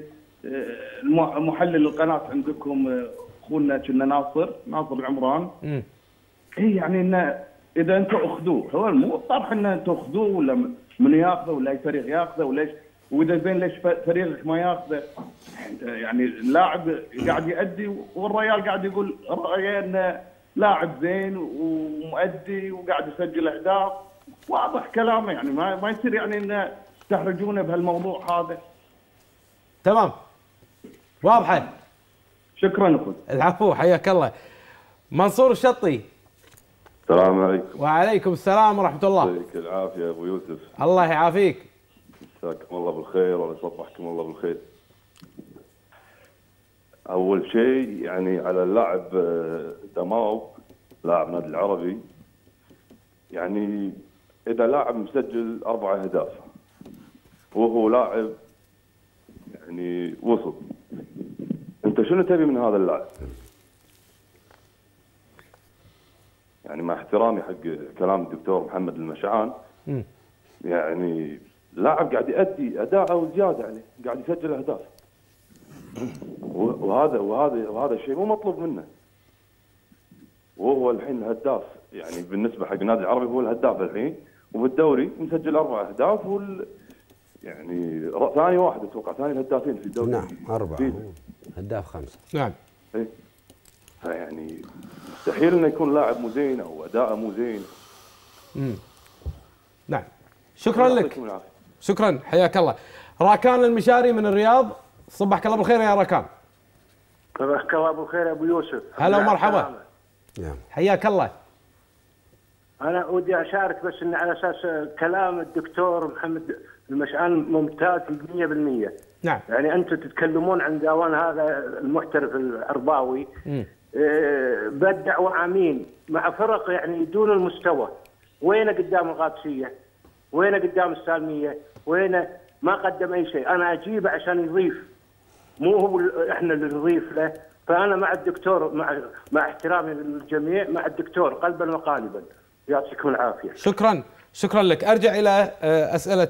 لمحلل القناه عندكم اخونا كنا ناصر العمران. هي يعني انه اذا انتم اخذوه، هو مو طرح ان انتم اخذوه ولا من ياخذه ولا اي فريق ياخذه وليش، واذا زين ليش فريقك ما ياخذه؟ يعني اللاعب قاعد يؤدي والريال قاعد يقول رايه انه لاعب زين ومؤدي وقاعد يسجل اهداف، واضح كلامه يعني ما يصير يعني ان تحرجونه بهالموضوع هذا. تمام، واضحه. شكرا اخوي. العفو، حياك الله. منصور الشطي. السلام عليكم. وعليكم السلام ورحمه الله. يعطيك العافيه يا ابو يوسف. الله يعافيك. مساكم الله بالخير ويصبحكم الله بالخير. اول شيء يعني على اللاعب دماو لاعب نادي العربي، يعني اذا لاعب مسجل 4 أهداف وهو لاعب يعني وسط، انت شنو تبي من هذا اللاعب؟ يعني مع احترامي حق كلام الدكتور محمد المشعان، يعني لاعب قاعد يؤدي اداءه وزياده عليه، قاعد يسجل اهداف، وهذا الشيء مو مطلوب منه. وهو الحين الهداف، يعني بالنسبه حق النادي العربي هو الهداف الحين، وبالدوري مسجل 4 أهداف، يعني ثاني واحد اتوقع، ثاني الهدافين في الدوري. نعم 4 هداف 5. نعم. ايه فيعني مستحيل انه يكون لاعب مو زين او اداءه مو زين. نعم. شكرا لك. شكرا، حياك الله. راكان المشاري من الرياض، صبحك الله بالخير يا راكان. صبحك الله بالخير يا ابو يوسف. هلا ومرحبا. حياك الله. انا ودي اشارك بس ان على اساس كلام الدكتور محمد المشعان ممتاز 100%. نعم. يعني انتم تتكلمون عن داوان هذا المحترف العرباوي، بدع وعامين مع فرق يعني دون المستوى. وين قدام القادسيه؟ وين قدام السالميه؟ وين ما قدم اي شيء. انا اجيبه عشان يضيف، مو هو احنا اللي نضيف له. فانا مع الدكتور، مع احترامي للجميع، مع الدكتور قلبا وقالبا. يعطيكم العافيه. شكرا لك. ارجع الى اسئله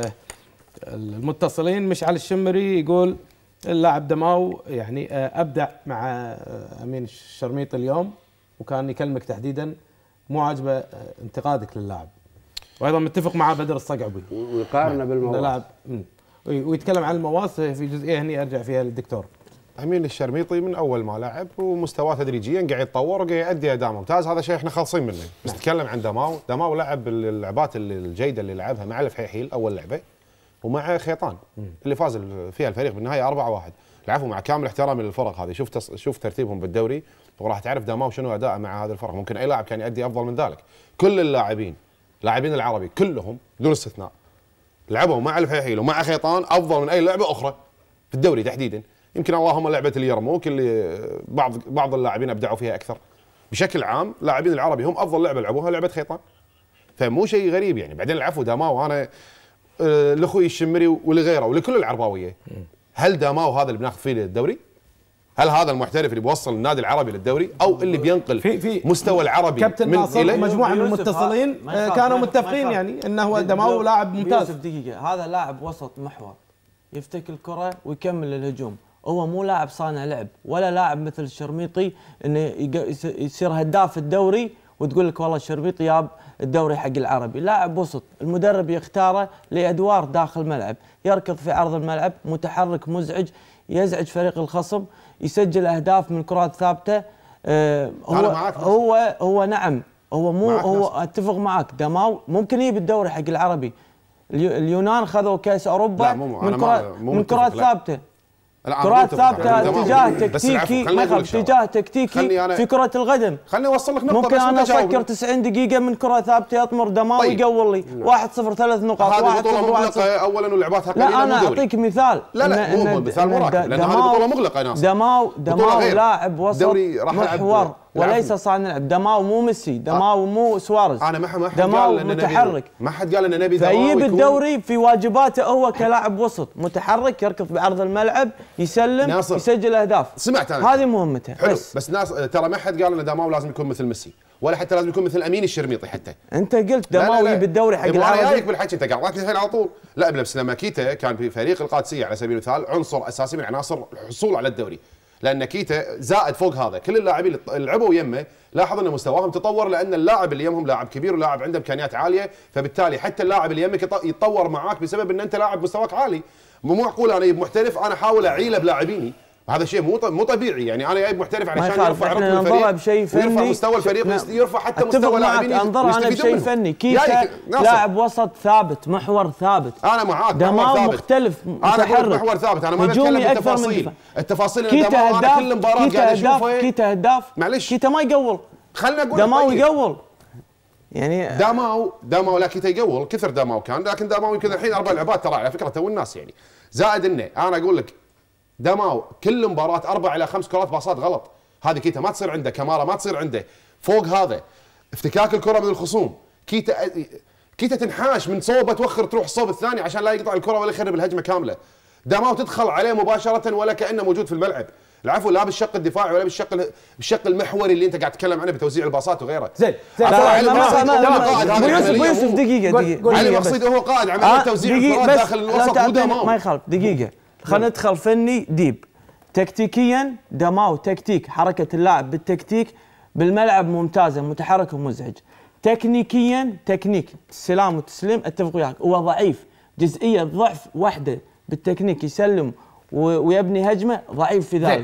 المتصلين. مشعل الشمري يقول اللاعب دماو يعني ابدع مع امين الشرميطي اليوم، وكان يكلمك تحديدا مو عاجبه انتقادك للاعب، وايضا متفق مع بدر الصقعبي ويقارنه بالمواس، ويتكلم عن المواس في جزئيه هني ارجع فيها للدكتور. امين الشرميطي من اول ما لعب ومستواه تدريجيا قاعد يتطور وقاعد يؤدي اداء ممتاز، هذا شيء احنا خالصين منه. بس نتكلم عن دماو لعب اللعبات الجيده اللي لعبها مع الفحيحيل اول لعبه، ومع خيطان اللي فاز فيها الفريق بالنهايه 4-1. العفو، مع كامل احترامي للفرق هذه، شوف ترتيبهم بالدوري وراح تعرف دماو شنو اداءه مع هذه الفرق. ممكن اي لاعب كان يؤدي افضل من ذلك. كل اللاعبين العربي كلهم بدون استثناء لعبوا مع الفحيحيل ومع خيطان افضل من اي لعبه اخرى في الدوري تحديدا. يمكن اللهم لعبه اليرموك اللي بعض اللاعبين ابدعوا فيها اكثر. بشكل عام لاعبين العربي هم افضل لعبه لعبوها لعبه خيطان، فمو شيء غريب يعني. بعدين العفو داماو، انا لاخوي الشمري ولغيره ولكل العرباويه، هل داماو هذا اللي بناخذ فيه للدوري؟ هل هذا المحترف اللي بيوصل النادي العربي للدوري، او اللي بينقل في مستوى العربي كابتن ناصر ومجموعه من المتصلين كانوا متفقين يعني انه هو دماو لاعب ممتاز. يوسف دقيقه، هذا لاعب وسط محور يفتك الكره ويكمل الهجوم، هو مو لاعب صانع لعب ولا لاعب مثل الشرميطي انه يصير هداف الدوري وتقول لك والله الشربيط ياب الدوري حق العربي. لاعب وسط المدرب يختاره لادوار داخل الملعب، يركض في عرض الملعب، متحرك مزعج، يزعج فريق الخصم، يسجل اهداف من كرات ثابته. هو نعم، هو مو هو اتفق معك. دماو ممكن يجيب الدوري حق العربي. اليونان خذوا كاس اوروبا من كرات ثابته. كرات ثابته اتجاه تكتيكي، ما يخالف اتجاه تكتيكي في كرة القدم. خليني اوصل لك نقطة. ممكن انا افكر 90 دقيقة من كرة ثابتة يطمر دماو يقول لي 1-0 3 نقاط. هذه بطولة مغلقة اولا ولعباتها قليلة. لا انا اعطيك مثال. لا مو مثال مراكب، لان هذه بطولة مغلقة يا ناصر. دماو لاعب وسط محور وليس صانع لعب. دماو مو ميسي، دماو مو سواريز. انا ما حد دماو متحرك. ما حد قال ان نبي دماو فيجيب الدوري في واجباته هو كلاعب وسط متحرك، يركض بعرض الملعب، يسلم، يسجل اهداف. سمعت انا هذه مهمته. حلو. بس ناس ترى ما حد قال ان دماو لازم يكون مثل ميسي، ولا حتى لازم يكون مثل امين الشرميطي. حتى انت قلت دماو يجيب الدوري حق العربي. انا جايك بالحكي، انت قاطعتني الحين على طول. لا بس لما كيتا كان في فريق القادسيه على سبيل المثال عنصر اساسي من عناصر الحصول على الدوري، لان كيتا زائد فوق هذا كل اللاعبين اللي لعبوا يمه لاحظ ان مستواهم تطور، لان اللاعب اللي يمهم لاعب كبير ولاعب عنده امكانيات عاليه، فبالتالي حتى اللاعب اللي يمك يتطور معاك بسبب ان انت لاعب مستواك عالي. مو معقول انا جايب محترف انا احاول اعيله بلاعبيني، هذا شيء مو طبيعي. يعني انا جايب محترف علشان يرفع رتم الفريق ويرفع مستوى الفريق، يرفع حتى مستوى لاعبين. انظر انا بشيء فني. كيتا لاعب وسط ثابت، محور ثابت. انا معاك، دماغ مختلف، متحرك. انا محور ثابت، انا ما اتكلم بالتفاصيل. التفاصيل اللي كيتا انا كل مباراه قاعد اشوفها. كيتا هداف، معلش كيتا ما يقول. خلنا اقول دماو يقول. يعني دماو لا كيتا يقول كثر دماو كان، لكن دماو يمكن الحين 4 لعبات ترى على فكره تو الناس يعني. زائد انه انا اقول لك دماو كل مباراه 4 إلى 5 كرات باصات غلط. هذه كيتا ما تصير عنده، كمارا ما تصير عنده. فوق هذا افتكاك الكره من الخصوم، كيتا تنحاش من صوبه توخر تروح الصوب الثاني عشان لا يقطع الكره ولا يخرب الهجمه كامله. دماو تدخل عليه مباشره ولا كانه موجود في الملعب. العفو لا بالشق الدفاعي ولا بالشق المحوري اللي انت قاعد تتكلم عنه بتوزيع الباصات وغيره. زين يوسف دقيقه علي مقصود هو قائد عمليه توزيع الكرات داخل الوسط. ما يخالف. دقيقه خلينا ندخل فني ديب. تكتيكيا دماو تكتيك، حركه اللاعب بالتكتيك بالملعب ممتازه، متحرك ومزعج. تكنيكيا تكنيك السلام والتسليم اتفق وياك، هو ضعيف، جزئيه ضعف واحده بالتكنيك يسلم ويبني هجمه، ضعيف في ذلك.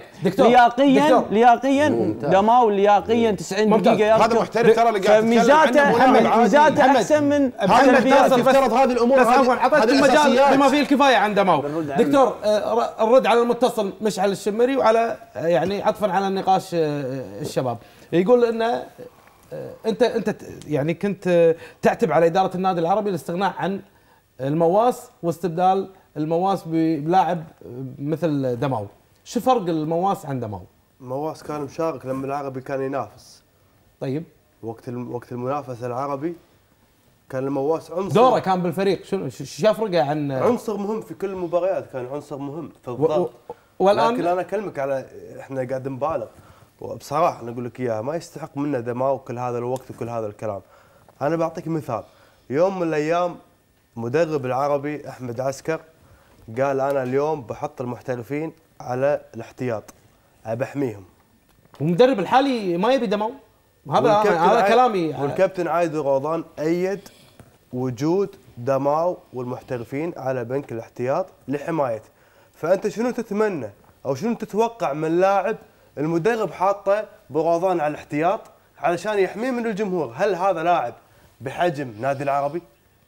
لياقيا دماو لياقيا 90 دقيقه هذا محترف ترى اللي قاعد ميزاته احسن من سلبيات. تفترض هذه الامور اعطيت المجال بما فيه الكفايه عن دماو. دكتور الرد على المتصل مشعل الشمري، وعلى يعني عطفا على النقاش الشباب، يقول ان انت يعني كنت تعتب على اداره النادي العربي الاستغناء عن المواس واستبدال المواس بلاعب مثل دماو. شو فرق المواس عن دماو؟ المواس كان مشارك لما العربي كان ينافس. طيب وقت المنافسه العربي كان المواس عنصر دوره كان بالفريق. شو يفرقه عن عنصر مهم في كل المباريات، كان عنصر مهم في الضغط. والان لكن انا اكلمك على احنا قاعد نبالغ، وبصراحه انا اقول لك اياها ما يستحق منا دماو كل هذا الوقت وكل هذا الكلام. انا بعطيك مثال، يوم من الايام مدرب العربي احمد عسكر قال انا اليوم بحط المحترفين على الاحتياط بحميهم، والمدرب الحالي ما يبي دماو. هذا كلامي. والكابتن عايد روضان ايد وجود دماو والمحترفين على بنك الاحتياط لحمايته. فانت شنو تتمنى او شنو تتوقع من لاعب المدرب حاطه بروضان على الاحتياط علشان يحميه من الجمهور؟ هل هذا لاعب بحجم نادي العربي؟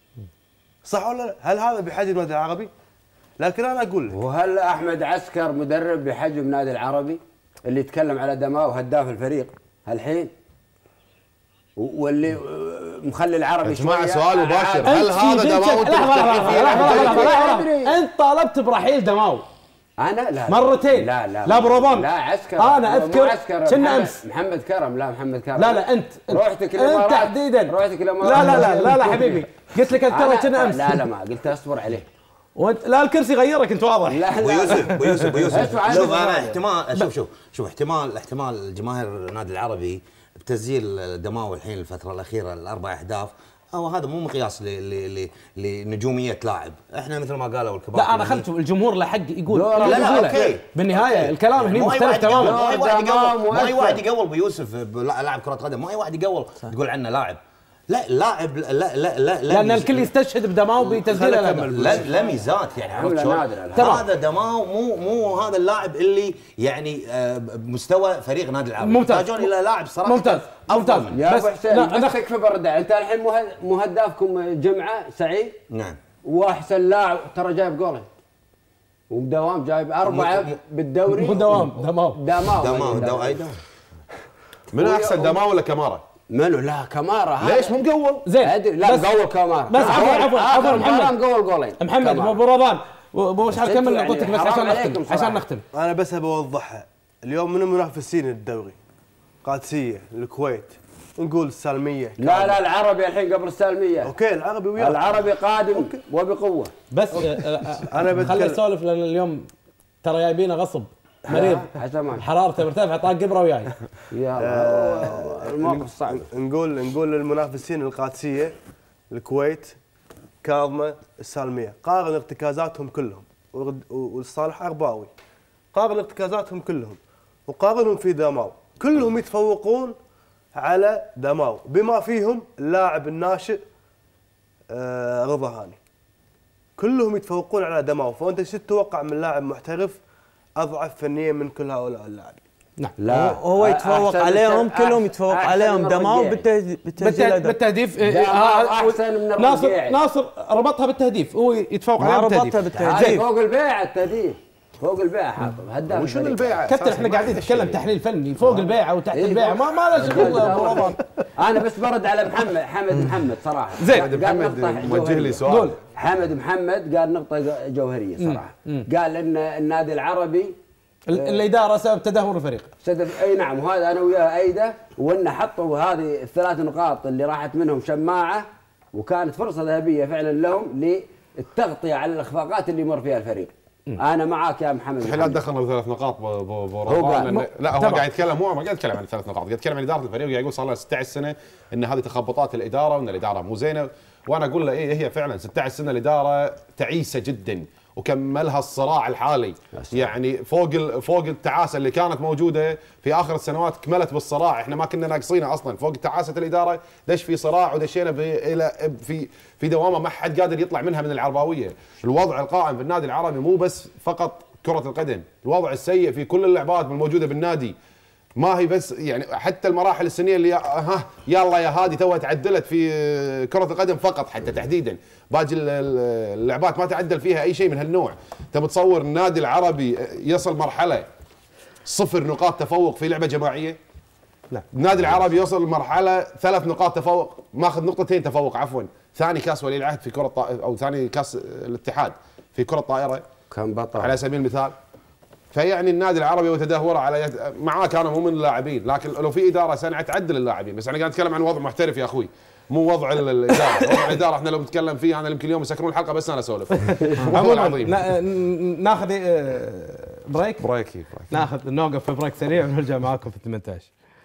صح ولا لا؟ هل هذا بحجم نادي العربي؟ لكن انا اقول لك، وهل احمد عسكر مدرب بحجم نادي العربي اللي يتكلم على دماو هداف الفريق هالحين واللي مخلي العربي شويه؟ جماعه سؤال مباشر، هل هذا دماو؟ لحظه انت طالبت برحيل دماو. انا لا مرتين. لا بروضان. لا عسكر. انا اذكر كنا امس محمد كرم. لا محمد كرم. لا انت رحتك الامارات تحديدا. رحتك الامارات. لا حبيبي، قلت لك اذكره كنا امس. لا ما قلت اصبر عليه. وانت لا الكرسي غيرك انت واضح. ابو يوسف شوف انا احتمال شوف احتمال جماهير النادي العربي بتسجيل دماو الحين الفتره الاخيره ال4 اهداف هذا مو مقياس لنجوميه لاعب، احنا مثل ما قالوا الكبار. لا انا خلت الجمهور له حق يقول. لا اوكي. بالنهايه الكلام هنا مختلف تماما. مو اي واحد يقول بيوسف لاعب كره قدم، مو اي واحد يقول تقول عنه لاعب. لا لاعب لا لان الكل يستشهد بدماو بتسجيله. لا ميزات يعني، عرفت شلون؟ هذا دماو مو هذا اللاعب اللي يعني بمستوى فريق نادي العربي. يحتاجون الى لاعب صراحه ممتاز. يا ابو حسين نفسك في بردع، انت الحين مو هدافكم جمعه سعيد؟ نعم. واحسن لاعب ترى جايب جولين وبدوام جايب 4 بالدوري. مو دماو ايضا. منو احسن دماو ولا كمارا؟ منو؟ لا كمارا. ليش مو مقول؟ زين لا مقول كمارا. بس عفوا محمد مقول جولين. محمد ابو رمضان مش عارف كمل نقطتك بس عشان نختم. انا بس ابى اوضحها. اليوم من المنافسين الدوري؟ قادسيه، الكويت، نقول السالميه. لا العربي الحين قبل السالميه. اوكي العربي وياك. العربي قادم وبقوه. بس انا خلي اسولف لان اليوم ترى جايبينه غصب. مريض حرارته مرتفعه طاق قبره وياي. يا الموقف صعب. نقول للمنافسين القادسيه، الكويت، كاظمه، السالميه، قارن ارتكازاتهم كلهم والصالح عرباوي، قارن ارتكازاتهم كلهم وقارنهم في دماو، كلهم يتفوقون على دماو بما فيهم اللاعب الناشئ رضا هاني. كلهم يتفوقون على دماو، فانت شو تتوقع من لاعب محترف اضعف فنيا من كل هؤلاء اللاعبين؟ نعم. لا هو يتفوق عليهم كلهم، يتفوق عليهم دماو بالتهديف. احسن من ناصر ربطها بالتهديف، هو يتفوق عليهم بالتهديف. فوق البيع التهديف، فوق البيع حاطط هداف. وشنو البيعه؟ كابتن احنا قاعدين نتكلم تحليل فني، فوق البيعه وتحت البيعه ما له شغل ابو رمضان. انا بس برد على حمد محمد صراحه. زين محمد موجه لي سؤال. حمد محمد قال نقطه جوهريه صراحه. قال ان النادي العربي الاداره سبب تدهور الفريق. اي نعم، وهذا انا وياه ايده، وان حطوا هذه ال3 نقاط اللي راحت منهم شماعه، وكانت فرصه ذهبيه فعلا لهم للتغطيه على الاخفاقات اللي يمر فيها الفريق. انا معاك يا محمد. الحين لا دخلنا ب3 نقاط برمضان. لا هو قاعد يتكلم، مو قاعد يتكلم عن 3 نقاط، قاعد يتكلم عن اداره الفريق، وقاعد يقول صار له 16 سنه ان هذه تخبطات الاداره وان الاداره مو زينه. وانا اقول له ايه هي فعلا 16 سنه الاداره تعيسه جدا، وكملها الصراع الحالي. يعني فوق التعاسه اللي كانت موجوده في اخر السنوات كملت بالصراع، احنا ما كنا ناقصينها اصلا. فوق تعاسه الاداره دش في صراع ودشينا الى في دوامه ما حد قادر يطلع منها من العرباويه. الوضع القائم في النادي العربي مو بس فقط كره القدم، الوضع السيء في كل اللعبات الموجوده بالنادي. ما هي بس يعني حتى المراحل السنيه اللي يلا يا هادي توها تعدلت في كره القدم فقط، حتى تحديدا باقي اللعبات ما تعدل فيها اي شيء من هالنوع. انت بتصور النادي العربي يصل مرحله 0 نقاط تفوق في لعبه جماعيه؟ لا، النادي العربي يوصل مرحله 3 نقاط تفوق، ماخذ 2 تفوق عفوا، ثاني كاس ولي العهد في كره او ثاني كاس الاتحاد في كره الطائره كان بطل على سبيل المثال. فيعني النادي العربي وتدهوره على معاه انا مو من اللاعبين، لكن لو في اداره سنعت تعدل اللاعبين. بس انا قاعد اتكلم عن وضع محترف يا اخوي، مو وضع الاداره. وضع الاداره احنا لو نتكلم فيه انا يمكن اليوم يسكرون الحلقه بس انا اسولف. العظيم ناخذ بريك. ناخذ نوقف في بريك سريع ونرجع معاكم في 18.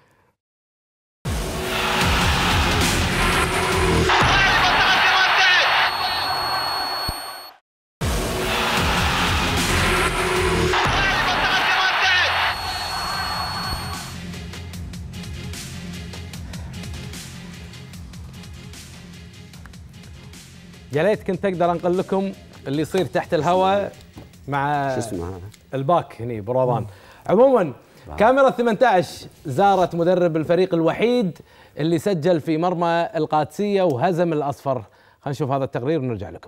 يا ليت كنت اقدر انقل لكم اللي يصير تحت الهواء مع شو اسمه هذا الباك هني برمضان. عموما كاميرا 18 زارت مدرب الفريق الوحيد اللي سجل في مرمى القادسيه وهزم الاصفر. خلينا نشوف هذا التقرير ونرجع لكم.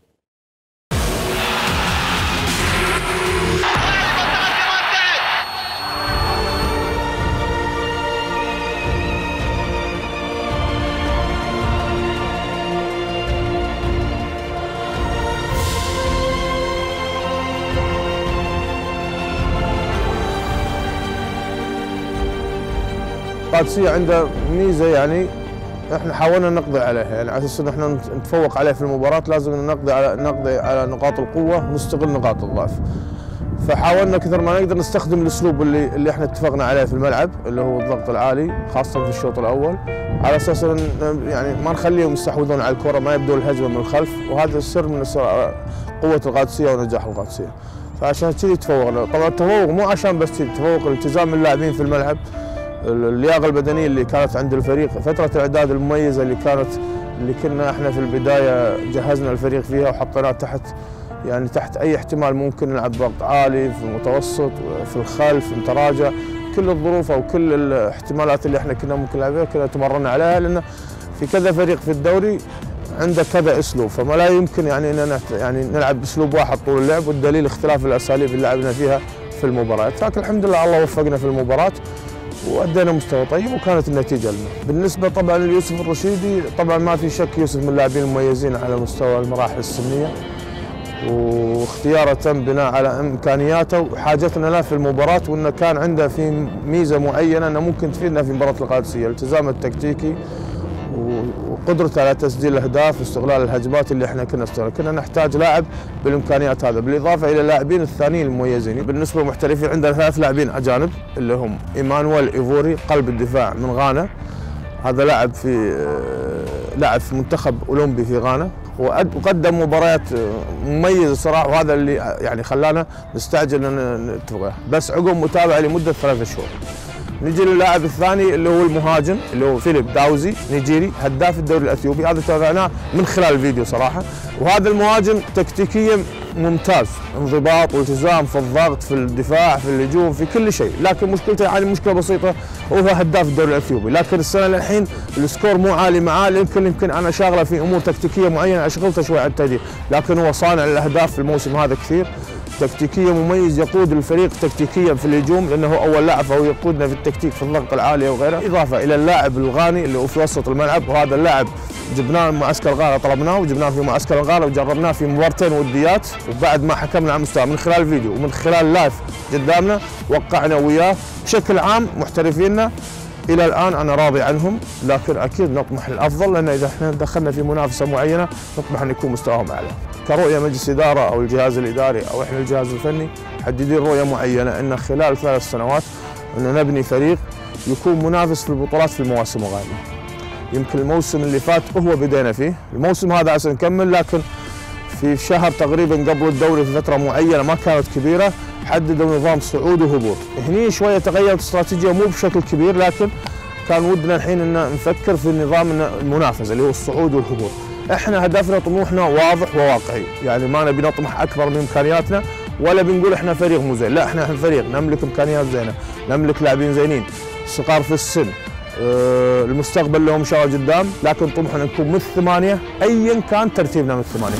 القادسية عنده ميزة، يعني احنا حاولنا نقضي عليها، يعني على اساس ان احنا نتفوق عليه في المباراة لازم نقضي على نقاط القوة ونستغل نقاط الضعف. فحاولنا كثر ما نقدر نستخدم الاسلوب اللي احنا اتفقنا عليه في الملعب، اللي هو الضغط العالي خاصه في الشوط الاول، على اساس يعني ما نخليهم يستحوذون على الكره، ما يبدون الهجمه من الخلف، وهذا السر من قوه القادسيه ونجاح القادسيه. فعشان كذي تفوقنا. طبعا التفوق مو عشان بس كذي، تفوق التزام اللاعبين في الملعب، اللياقه البدنيه اللي كانت عند الفريق، فتره الاعداد المميزه اللي كنا احنا في البدايه جهزنا الفريق فيها وحطيناه تحت اي احتمال ممكن نلعب ضغط عالي في المتوسط في الخلف نتراجع، كل الظروف او كل الاحتمالات اللي احنا كنا ممكن نلعبها كنا تمرنا عليها، لان في كذا فريق في الدوري عنده كذا اسلوب، فما لا يمكن اننا نلعب باسلوب واحد طول اللعب، والدليل اختلاف الاساليب اللي لعبنا فيها في المباريات، لكن الحمد لله الله وفقنا في المباراه وادينا مستوى طيب وكانت النتيجه لنا. بالنسبه طبعا ليوسف الرشيدي، طبعا ما في شك يوسف من اللاعبين المميزين على مستوى المراحل السنيه، واختياره تم بناء على امكانياته وحاجتنا له في المباراه، وانه كان عنده في ميزه معينه انه ممكن تفيدنا في مباراه القادسيه، الالتزامه التكتيكي وقدرته على تسجيل الاهداف واستغلال الهجمات اللي احنا كنا نحتاج لاعب بالامكانيات هذا، بالاضافه الى اللاعبين الثانيين المميزين. بالنسبه للمحترفين عندنا 3 لاعبين اجانب اللي هم ايمانويل ايفوري قلب الدفاع من غانا، هذا لاعب في منتخب اولمبي في غانا، وقدم مباريات مميزه صراحه، وهذا اللي يعني خلانا نستعجل نتفق، بس عقب متابعه لمده 3 شهور. نجي للاعب الثاني اللي هو المهاجم اللي هو فيليب داوزي نيجيري هداف الدوري الاثيوبي، هذا تابعناه من خلال الفيديو صراحه، وهذا المهاجم تكتيكيا ممتاز، انضباط والتزام في الضغط في الدفاع في الهجوم في كل شيء، لكن مشكلته يعني مشكله بسيطه وهو هداف الدوري الاثيوبي، لكن السنه للحين السكور مو عالي معاه، يمكن انا شاغله في امور تكتيكيه معينه اشغلته شوي على التهديف، لكن هو صانع الاهداف في الموسم هذا كثير، تكتيكيا مميز، يقود الفريق تكتيكيا في الهجوم لانه هو اول لاعب فهو يقودنا في التكتيك في الضغط العالي وغيره، اضافه الى اللاعب الغاني اللي هو في وسط الملعب، وهذا اللاعب جبناه من معسكر غانا، طلبناه وجبناه في معسكر غانا وجربناه في مبارتين وديات، وبعد ما حكمنا على مستوى من خلال الفيديو ومن خلال لايف قدامنا وقعنا وياه. بشكل عام محترفينا الى الان انا راضي عنهم، لكن اكيد نطمح للافضل، لان اذا احنا دخلنا في منافسه معينه نطمح ان يكون مستواهم اعلى. كرؤيه مجلس اداره او الجهاز الاداري او احنا الجهاز الفني محددين رؤيه معينه ان خلال 3 سنوات ان نبني فريق يكون منافس في البطولات في المواسم القادمه. يمكن الموسم اللي فات هو بدينا فيه، الموسم هذا عشان نكمل، لكن في شهر تقريبا قبل الدوري في فتره معينه ما كانت كبيره حددوا نظام صعود وهبوط، هني شويه تغيرت الاستراتيجيه مو بشكل كبير، لكن كان ودنا الحين ان نفكر في نظام المنافسه اللي هو الصعود والهبوط. احنا هدفنا طموحنا واضح وواقعي، يعني ما نبي نطمح اكبر من امكانياتنا ولا بنقول احنا فريق مو زين، لا احنا فريق نملك امكانيات زينه، نملك لاعبين زينين، صغار في السن، المستقبل لهم ان شاء الله قدام، لكن طموحنا نكون من 8 ايا كان ترتيبنا من 8.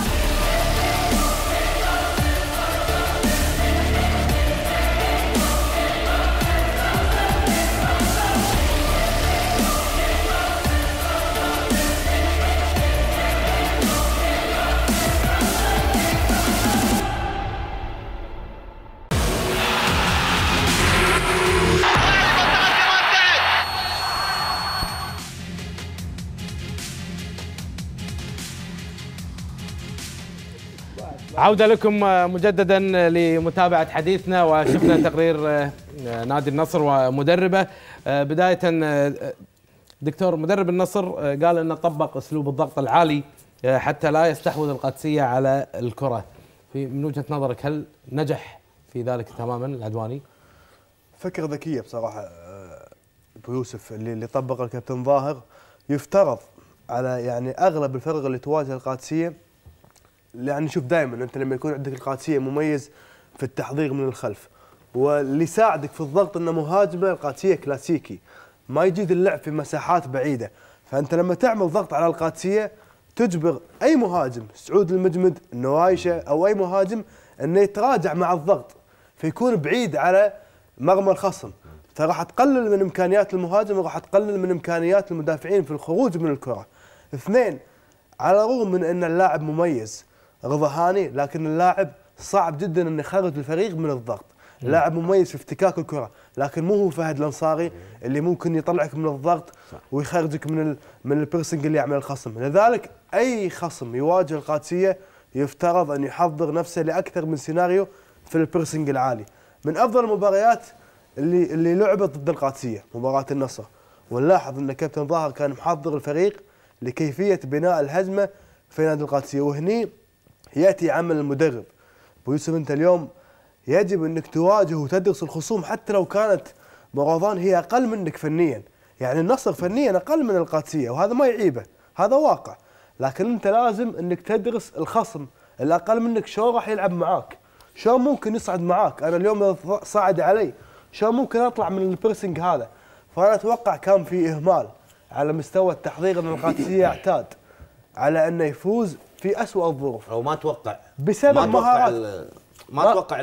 عودة لكم مجددا لمتابعة حديثنا، وشفنا تقرير نادي النصر ومدربه. بداية دكتور، مدرب النصر قال انه طبق اسلوب الضغط العالي حتى لا يستحوذ القادسية على الكرة، من وجهة نظرك هل نجح في ذلك تماما العدواني؟ فكرة ذكية بصراحة ابو يوسف اللي طبق الكابتن ظاهر، يفترض على يعني اغلب الفرق اللي تواجه القادسية، يعني شوف دائما انت لما يكون عندك القادسيه مميز في التحضير من الخلف، واللي يساعدك في الضغط انه مهاجمه القادسيه كلاسيكي ما يجيد اللعب في مساحات بعيده، فانت لما تعمل ضغط على القادسيه تجبر اي مهاجم سعود المجمد النوايشه او اي مهاجم انه يتراجع مع الضغط فيكون بعيد على مرمى الخصم، فراح تقلل من امكانيات المهاجم وراح تقلل من امكانيات المدافعين في الخروج من الكره. 2 على الرغم من ان اللاعب مميز رضا هاني، لكن اللاعب صعب جدا انه يخرج الفريق من الضغط، لاعب مميز في افتكاك الكره، لكن مو هو فهد الانصاري اللي ممكن يطلعك من الضغط ويخرجك من البرسنج اللي يعمل الخصم، لذلك اي خصم يواجه القادسيه يفترض ان يحضر نفسه لاكثر من سيناريو في البرسنج العالي. من افضل المباريات اللي لعبت ضد القادسيه مباراه النصر، ونلاحظ ان كابتن ظاهر كان محضر الفريق لكيفيه بناء الهجمه في نادي القادسيه، وهني ياتي عمل المدرب. ابو يوسف انت اليوم يجب انك تواجه وتدرس الخصوم حتى لو كانت مروضان هي اقل منك فنيا، يعني النصر فنيا اقل من القادسيه وهذا ما يعيبه، هذا واقع، لكن انت لازم انك تدرس الخصم الاقل منك شلون راح يلعب معاك، شلون ممكن يصعد معاك، انا اليوم صعد علي شلون ممكن اطلع من البرسنج هذا. فانا اتوقع كان في اهمال على مستوى التحضير ان القادسيه يعتاد على انه يفوز في اسوء الظروف، او ما اتوقع بسبب مهارات ما اتوقع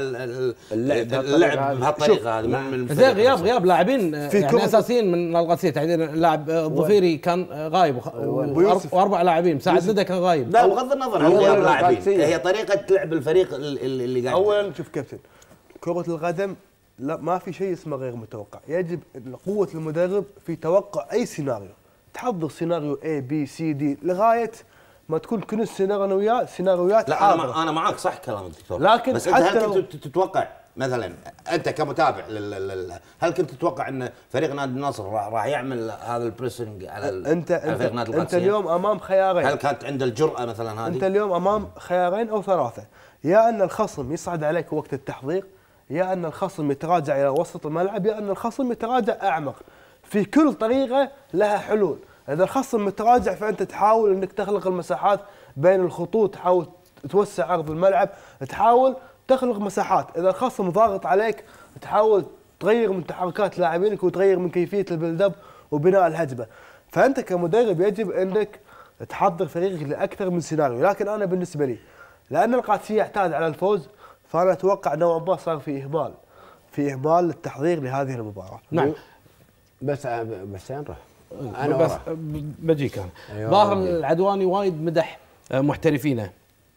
اللعب بهالطريقه هذه زي غياب لاعبين يعني اساسيين من القادسيه، تحديدا اللاعب الظفيري كان غايب واربع لاعبين، مساعد ندى كان غايب. لا بغض النظر عن غياب لاعبين، هي طريقه لعب الفريق اللي قاعد. اولا شوف كابتن، كره القدم لا ما في شيء اسمه غير متوقع، يجب قوه المدرب في توقع اي سيناريو، تحضر سيناريو A B C D لغايه ما تكون كل سيناريوهات لا حاضرة. انا معك صح كلام الدكتور، لكن بس انت هل كنت تتوقع مثلا انت كمتابع هل كنت تتوقع ان فريق نادي النصر راح يعمل هذا البريسنج على فريق نادي القادسيه؟ انت اليوم امام خيارين، هل كانت عنده الجرأه مثلا هذه؟ انت اليوم امام خيارين او ثلاثه، يا ان الخصم يصعد عليك وقت التحضير، يا ان الخصم يتراجع الى وسط الملعب، يا ان الخصم يتراجع اعمق. في كل طريقه لها حلول. اذا الخصم متراجع فانت تحاول انك تخلق المساحات بين الخطوط، تحاول توسع عرض الملعب، تحاول تخلق مساحات. اذا الخصم ضاغط عليك تحاول تغير من تحركات لاعبينك وتغير من كيفيه البيلد اب وبناء الهجمه. فانت كمدرب يجب انك تحضر فريقك لاكثر من سيناريو، لكن انا بالنسبه لي لان القادسيه اعتاد على الفوز، فانا اتوقع نوعا ما صار في اهمال للتحضير لهذه المباراه. نعم. بس نروح انا بس بجيك انا. أيوة ظاهر العدواني وايد مدح محترفينه.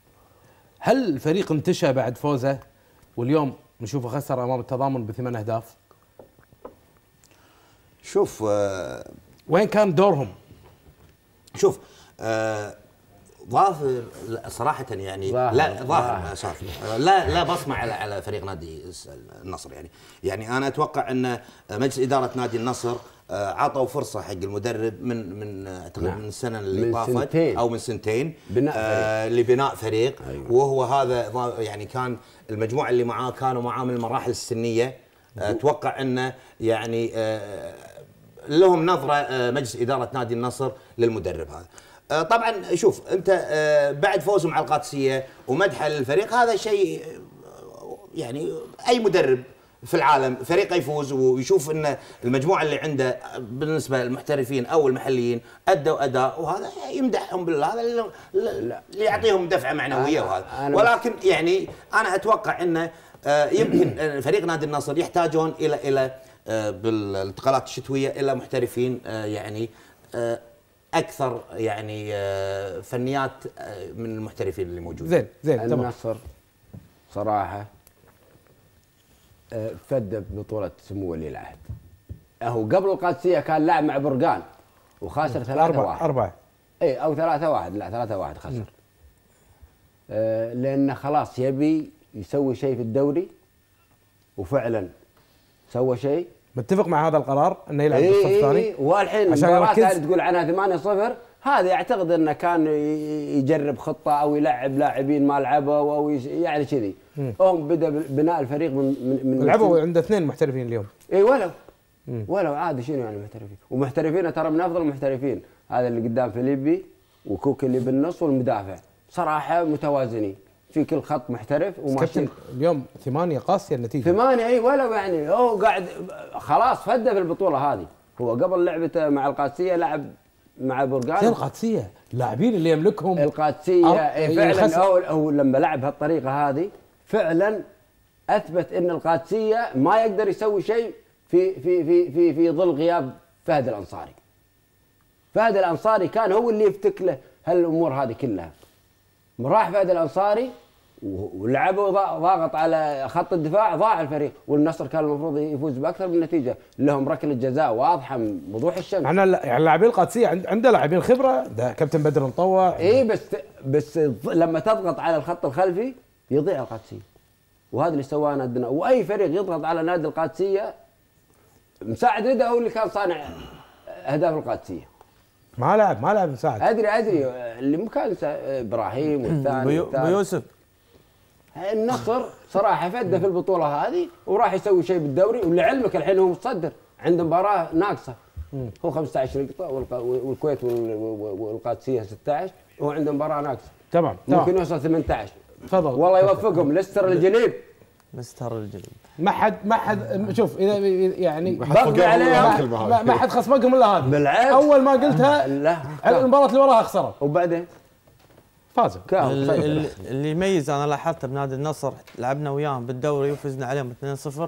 هل الفريق انتشى بعد فوزه واليوم نشوفه خسر امام التضامن ب8 اهداف؟ شوف وين كان دورهم؟ شوف ظاهر صراحة يعني ظاهر لا بصمة على فريق نادي النصر، يعني انا اتوقع ان مجلس ادارة نادي النصر عطوا فرصة حق المدرب من اعتقد من السنة اللي طافت او من سنتين لبناء فريق. أيوة. وهو هذا يعني كان المجموعة اللي معاه كانوا معاه من المراحل السنية. اتوقع انه يعني لهم نظرة مجلس ادارة نادي النصر للمدرب هذا. طبعا شوف انت بعد فوزهم على القادسيه ومدحه للفريق هذا شيء يعني اي مدرب في العالم فريقه يفوز ويشوف ان المجموعه اللي عنده بالنسبه للمحترفين او المحليين ادوا اداء وهذا يمدحهم بالله، هذا اللي يعطيهم دفعه معنويه وهذا. ولكن يعني انا اتوقع انه يمكن فريق نادي النصر يحتاجون الى بالانتقالات الشتويه الى محترفين يعني اكثر يعني فنيات من المحترفين اللي موجودين. زين النصر صراحه فد ببطوله سمو ولي العهد. هو قبل القادسيه كان لاعب مع برقان وخاسر 3-1 اي او 3-1 لا 3-1 خسر. لانه خلاص يبي يسوي شيء في الدوري وفعلا سوى شيء. متفق مع هذا القرار انه يلعب بالصف الثاني. والحين المباراه اللي تقول عنها 8-0 هذا يعتقد انه كان يجرب خطه او يلعب لاعبين ما لعبوا او يعني كذي. هم بدا بناء الفريق من لعبوا عنده 2 محترفين اليوم. اي ولو عادي شنو يعني محترفين؟ ومحترفين ترى من افضل المحترفين، هذا اللي قدام فيليبي وكوك اللي بالنص والمدافع صراحه متوازنين في كل خط محترف وماشيين. اليوم 8 قاسيه النتيجه 8 اي ولو يعني هو قاعد خلاص فده في البطوله هذه. هو قبل لعبته مع القادسيه لعب مع برقان. القادسيه اللاعبين اللي يملكهم القادسيه فعلا هو لما لعب بهالطريقه هذه فعلا اثبت ان القادسيه ما يقدر يسوي شيء في ظل غياب فهد الانصاري. فهد الانصاري كان هو اللي يفتك له هالامور هذه كلها. راح فهد الانصاري ولعبوا ضاغط على خط الدفاع ضاع الفريق، والنصر كان المفروض يفوز باكثر من نتيجه، لهم ركله جزاء واضحه بوضوح الشمس. احنا يعني لاعبين القادسيه عنده لاعبين خبره، ده كابتن بدر المطوع. اي بس لما تضغط على الخط الخلفي يضيع القادسيه. وهذا اللي سواه نادينا. واي فريق يضغط على نادي القادسيه، مساعد ندى هو اللي كان صانع اهداف القادسيه. ما لعب مساعد. ادري اللي مكان ابراهيم والثاني بيوسف. النصر صراحه فده في البطوله هذه وراح يسوي شيء بالدوري، ولعلمك الحين هو متصدر عنده مباراه ناقصه، هو 15 نقطه والكويت والقادسيه 16 وهو عنده مباراه ناقصه. تمام ممكن يوصل 18. تفضل. والله يوفقهم. ليستر الجليب. ليستر الجليب. ما حد شوف اذا يعني بقى عليهم ما حد خصمكم الا هذا. بالعكس اول ما قلتها المباراه اللي وراها خسروا وبعدين فازوا. اللي يميز انا لاحظت بنادي النصر، لعبنا وياهم بالدوري وفزنا عليهم 2-0.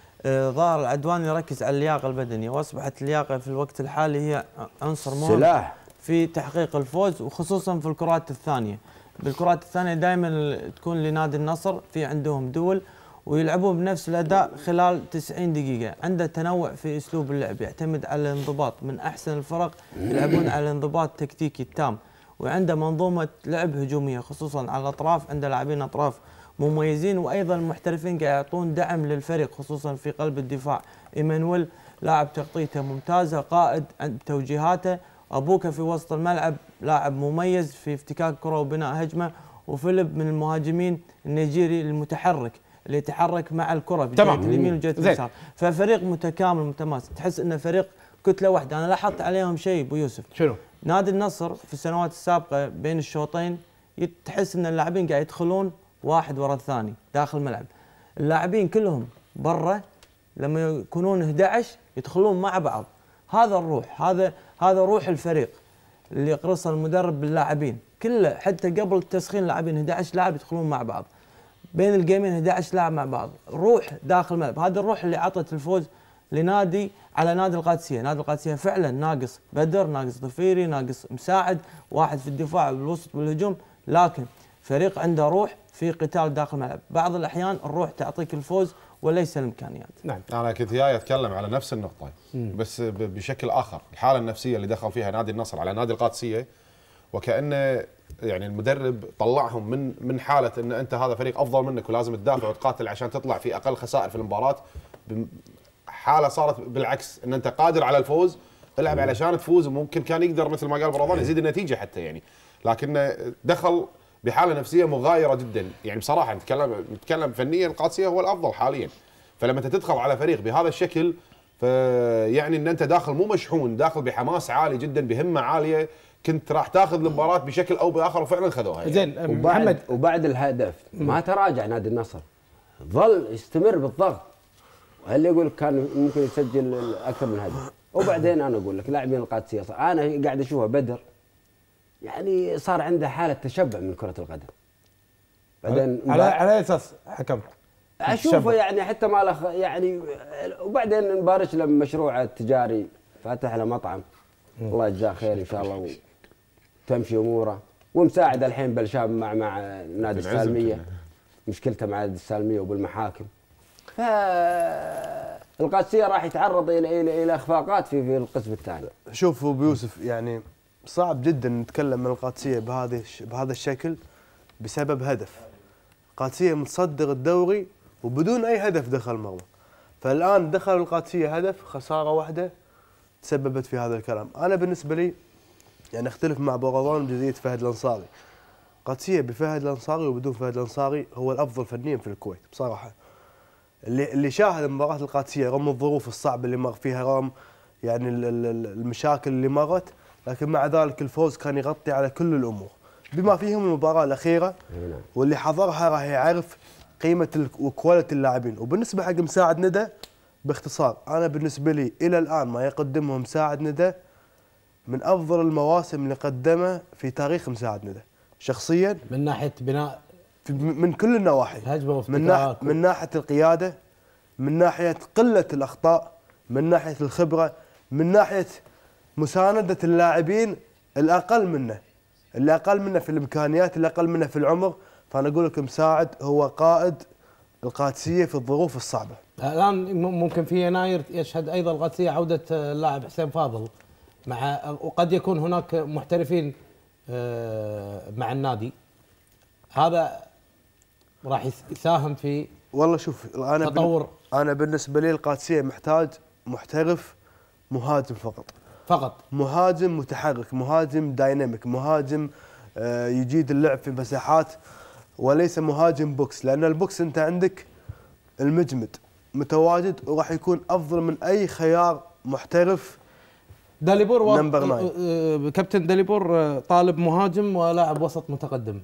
ظهر العدوان يركز على اللياقه البدنيه، واصبحت اللياقه في الوقت الحالي هي عنصر مهم سلاح في تحقيق الفوز، وخصوصا في الكرات الثانيه. بالكرات الثانيه دائما تكون لنادي النصر في عندهم دول ويلعبون بنفس الاداء خلال 90 دقيقه، عنده تنوع في اسلوب اللعب، يعتمد على الانضباط، من احسن الفرق يلعبون على الانضباط التكتيكي التام، وعنده منظومه لعب هجوميه خصوصا على الاطراف، عنده لاعبين اطراف مميزين، وايضا المحترفين قاعد يعطون دعم للفريق خصوصا في قلب الدفاع. ايمانويل لاعب تغطيته ممتازه، قائد عند توجيهاته. ابوكا في وسط الملعب لاعب مميز في افتكاك كره وبناء هجمه. وفيليب من المهاجمين النيجيري المتحرك اللي يتحرك مع الكره بجهه اليمين وجهه اليسار، ففريق متكامل متماسك، تحس انه فريق كتله واحده. انا لاحظت عليهم شيء ابو يوسف. شنو؟ نادي النصر في السنوات السابقه بين الشوطين تحس ان اللاعبين قاعد يدخلون واحد ورا الثاني داخل الملعب، اللاعبين كلهم برا لما يكونون 11 يدخلون مع بعض. هذا الروح، هذا روح الفريق اللي يقرصها المدرب باللاعبين كله، حتى قبل التسخين اللاعبين 11 لاعب يدخلون مع بعض، بين الجيمين 11 لاعب مع بعض، روح داخل الملعب. هذا الروح اللي عطت الفوز لنادي على نادي القادسيه. نادي القادسيه فعلا ناقص بدر، ناقص ضفيري، ناقص مساعد، واحد في الدفاع بالوسط والهجوم، لكن فريق عنده روح في قتال داخل الملعب. بعض الاحيان الروح تعطيك الفوز وليس الامكانيات. نعم. انا كنت جاي اتكلم على نفس النقطه بس بشكل اخر، الحاله النفسيه اللي دخل فيها نادي النصر على نادي القادسيه، وكانه يعني المدرب طلعهم من حاله ان انت هذا فريق افضل منك ولازم تدافع وتقاتل عشان تطلع في اقل خسائر في المباراه. حاله صارت بالعكس، ان انت قادر على الفوز، العب علشان تفوز. وممكن كان يقدر مثل ما قال برمضان يزيد النتيجه حتى يعني، لكن دخل بحاله نفسيه مغايره جدا. يعني بصراحه نتكلم فنيا القادسيه هو الافضل حاليا، فلما انت تدخل على فريق بهذا الشكل فيعني ان انت داخل مو مشحون، داخل بحماس عالي جدا، بهمه عاليه، كنت راح تاخذ المباراه بشكل او باخر، وفعلا خذوها يعني. زين محمد. وبعد الهدف ما تراجع نادي النصر، ظل يستمر بالضغط. هل يقول كان ممكن يسجل اكثر من هدف. وبعدين انا اقول لك لاعبين القادسيه انا قاعد اشوفها بدر يعني صار عنده حاله تشبع من كره القدم. بعدين على اساس حكم اشوفه يعني حتى ما له يعني. وبعدين نبارك له مشروع التجاري، فاتح له مطعم، الله يجزاه خير ان شاء الله وتمشي اموره. ومساعد الحين بالشاب مع نادي السالميه، مشكلته مع نادي السالميه وبالمحاكم. فالقادسيه راح يتعرض الى اخفاقات في القسم الثاني. شوف ابو يوسف، يعني صعب جدا نتكلم من القادسيه بهذا الشكل بسبب هدف. القادسيه متصدر الدوري وبدون اي هدف دخل مرمى، فالان دخل القادسيه هدف، خساره واحده تسببت في هذا الكلام. انا بالنسبه لي يعني اختلف مع برمضان بجزئيه فهد الانصاري. القادسيه بفهد الانصاري وبدون فهد الانصاري هو الافضل فنيا في الكويت بصراحه. اللي شاهد مباراه القادسيه رغم الظروف الصعبه اللي مر فيها، رغم يعني المشاكل اللي مرت، لكن مع ذلك الفوز كان يغطي على كل الامور بما فيهم المباراه الاخيره، واللي حضرها راح يعرف قيمه وكواليتي اللاعبين. وبالنسبه حق مساعد ندى باختصار، انا بالنسبه لي الى الان ما يقدمه مساعد ندى من افضل المواسم اللي قدمها في تاريخ مساعد ندى شخصيا، من ناحيه بناء من كل النواحي، هجمه من ناحيه القياده، من ناحيه قله الاخطاء، من ناحيه الخبره، من ناحيه مسانده اللاعبين الاقل منه في الامكانيات، الاقل منه في العمر. فانا اقول لك مساعد هو قائد القادسيه في الظروف الصعبه. الان ممكن في يناير يشهد ايضا القادسيه عوده اللاعب حسين فاضل، وقد يكون هناك محترفين مع النادي. هذا راح يساهم في والله شوف انا تطور. انا بالنسبه لي القادسيه محتاج محترف مهاجم فقط مهاجم متحرك، مهاجم دايناميك، مهاجم يجيد اللعب في مساحات، وليس مهاجم بوكس، لان البوكس انت عندك المجمد متواجد وراح يكون افضل من اي خيار محترف. داليبور كابتن داليبور طالب مهاجم ولاعب وسط متقدم.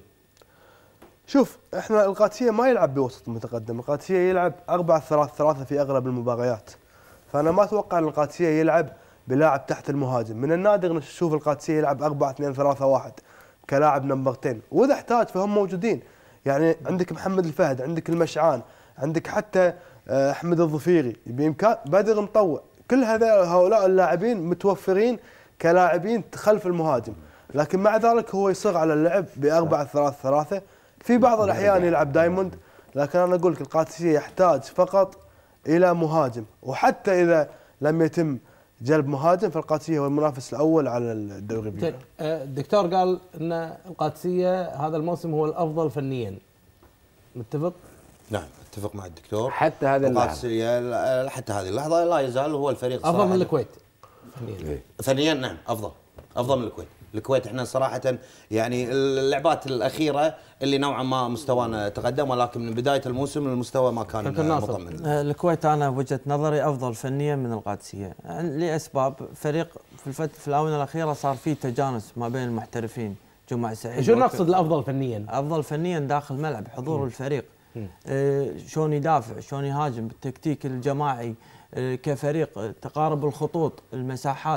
شوف احنا القادسيه ما يلعب بوسط متقدم، القادسيه يلعب 4-3-3 في اغلب المباريات، فانا ما اتوقع ان القادسيه يلعب بلاعب تحت المهاجم. من النادر نشوف القادسيه يلعب 4-2-3-1 كلاعب نمبرتين، واذا احتاج فهم موجودين. يعني عندك محمد الفهد، عندك المشعان، عندك حتى احمد الظفيري، بامكان بدر مطوع، كل هؤلاء اللاعبين متوفرين كلاعبين خلف المهاجم، لكن مع ذلك هو يصر على اللعب ب4-3-3. في بعض الاحيان يلعب دايموند، لكن انا اقول لك القادسيه يحتاج فقط الى مهاجم، وحتى اذا لم يتم جلب مهاجم فالقادسيه هو المنافس الاول على الدوري. الدكتور قال ان القادسيه هذا الموسم هو الافضل فنيا، متفق؟ نعم اتفق مع الدكتور. حتى هذا القادسيه حتى هذه اللحظه لا يزال هو الفريق افضل من الكويت فنيا. نعم افضل من الكويت. الكويت احنا صراحه يعني اللعبات الاخيره اللي نوعا ما مستوانا تقدم، ولكن من بدايه الموسم المستوى ما كان مطمئن. الكويت انا بوجهه نظري افضل فنيا من القادسيه لاسباب. فريق في الاونه الاخيره صار فيه تجانس ما بين المحترفين. جمعة سعيد شو نقصد الافضل فنيا؟ افضل فنيا داخل الملعب، حضور الفريق، شلون يدافع، شلون يهاجم، بالتكتيك الجماعي كفريق، تقارب الخطوط، المساحات،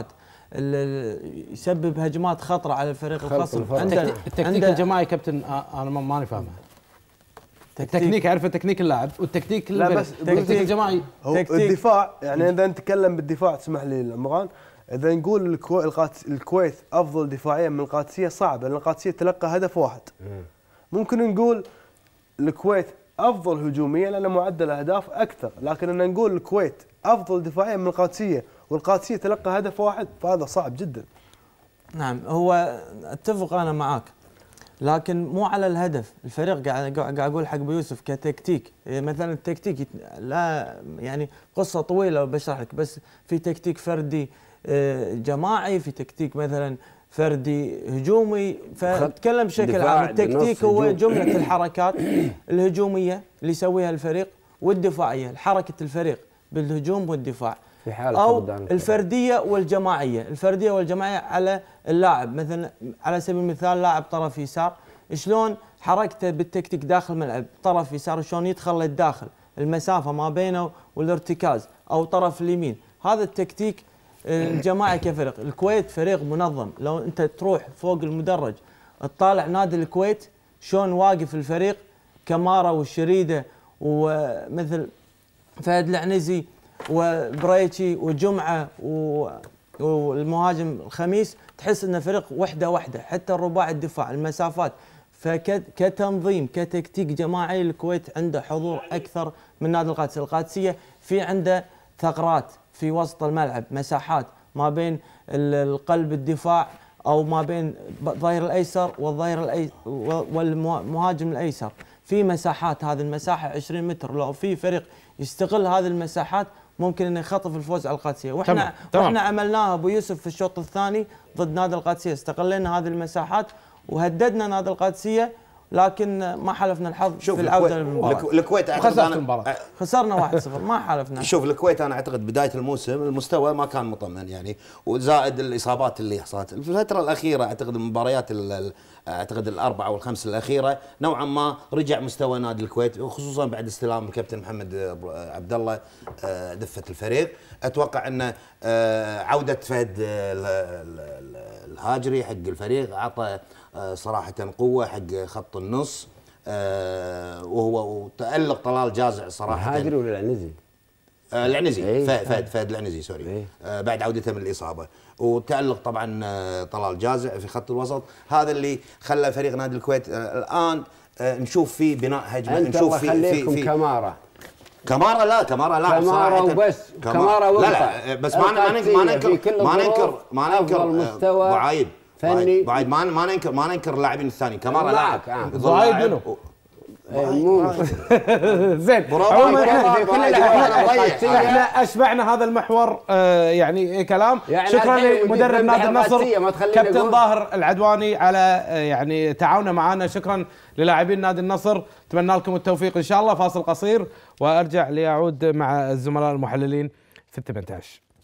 يسبب هجمات خطره على الفريق الخصم. التكتيك الجماعي كابتن انا ماني فاهمه. التكنيك عارفه تكنيك اللاعب والتكتيك لا بس التكتيك الجماعي هو الدفاع. يعني اذا نتكلم بالدفاع تسمح لي عمران، اذا نقول الكويت افضل دفاعيا من القادسيه صعب، لان القادسيه تلقى هدف واحد. ممكن نقول الكويت افضل هجوميا لان معدل اهداف اكثر، لكن ان نقول الكويت افضل دفاعيا من القادسيه والقادسيه تلقى هدف واحد فهذا صعب جدا. نعم هو اتفق انا معاك، لكن مو على الهدف. الفريق قاعد اقول حق بيوسف كتكتيك، مثلا التكتيك لا يعني قصه طويله بشرح لك، بس في تكتيك فردي جماعي، في تكتيك مثلا فردي هجومي، فنتكلم بشكل عام. التكتيك هو جمله الحركات الهجوميه اللي يسويها الفريق والدفاعيه، حركه الفريق بالهجوم والدفاع، او الفرديه والجماعيه. الفرديه والجماعيه على اللاعب، مثلا على سبيل المثال لاعب طرف يسار شلون حركته بالتكتيك داخل الملعب، طرف يسار شلون يدخل للداخل، المسافه ما بينه والارتكاز، او طرف اليمين. هذا التكتيك الجماعي كفريق. الكويت فريق منظم، لو انت تروح فوق المدرج تطالع نادي الكويت شلون واقف الفريق، كمارا والشريده ومثل فهد العنزي وبريتشي وجمعه والمهاجم الخميس، تحس ان فريق وحده، حتى الرباعي الدفاع، المسافات. فكتنظيم كتكتيك جماعي الكويت عنده حضور اكثر من نادي القادسيه. القادسيه في عنده ثغرات في وسط الملعب، مساحات ما بين القلب الدفاع او ما بين الظهير الايسر والمهاجم الايسر، في مساحات. هذه المساحه 20 متر، لو في فريق يستغل هذه المساحات ممكن انه يخطف الفوز على القادسيه. واحنا عملناها ابو يوسف في الشوط الثاني ضد نادي القادسيه، استغلينا هذه المساحات وهددنا نادي القادسيه، لكن ما حالفنا الحظ في العوده للمباراه. الكويت خسرنا 1-0 ما حالفنا. شوف الكويت انا اعتقد بدايه الموسم المستوى ما كان مطمئن يعني، وزائد الاصابات اللي حصلت في الفتره الاخيره. اعتقد المباريات اعتقد الاربعه والخمسه الاخيره نوعا ما رجع مستوى نادي الكويت، وخصوصا بعد استلام الكابتن محمد عبد الله دفه الفريق. اتوقع ان عوده فهد الهاجري حق الفريق اعطى صراحه قوه حق خط النص، وهو تألق طلال جازع صراحه. الهاجري ولا العنزي؟ العنزي، فهد العنزي سوري، بعد عودته من الاصابه، وتألق طبعا طلال جازع في خط الوسط. هذا اللي خلى فريق نادي الكويت الان نشوف فيه بناء هجمه، نشوف في كمارا لا كمارا وبس، كمارا وقطع. لا بس ما ننكر مستوى بعايد فني بعيد ما ننكر اللاعبين الثانيين. كمارا لاعب بعايد منه زين عموما احنا اشبعنا هذا المحور يعني كلام. يعني شكرا لمدرب نادي النصر كابتن ظاهر العدواني على يعني تعاونه معنا. شكرا للاعبين نادي النصر، اتمنى لكم التوفيق ان شاء الله. فاصل قصير وارجع لاعود مع الزملاء المحللين في ال18.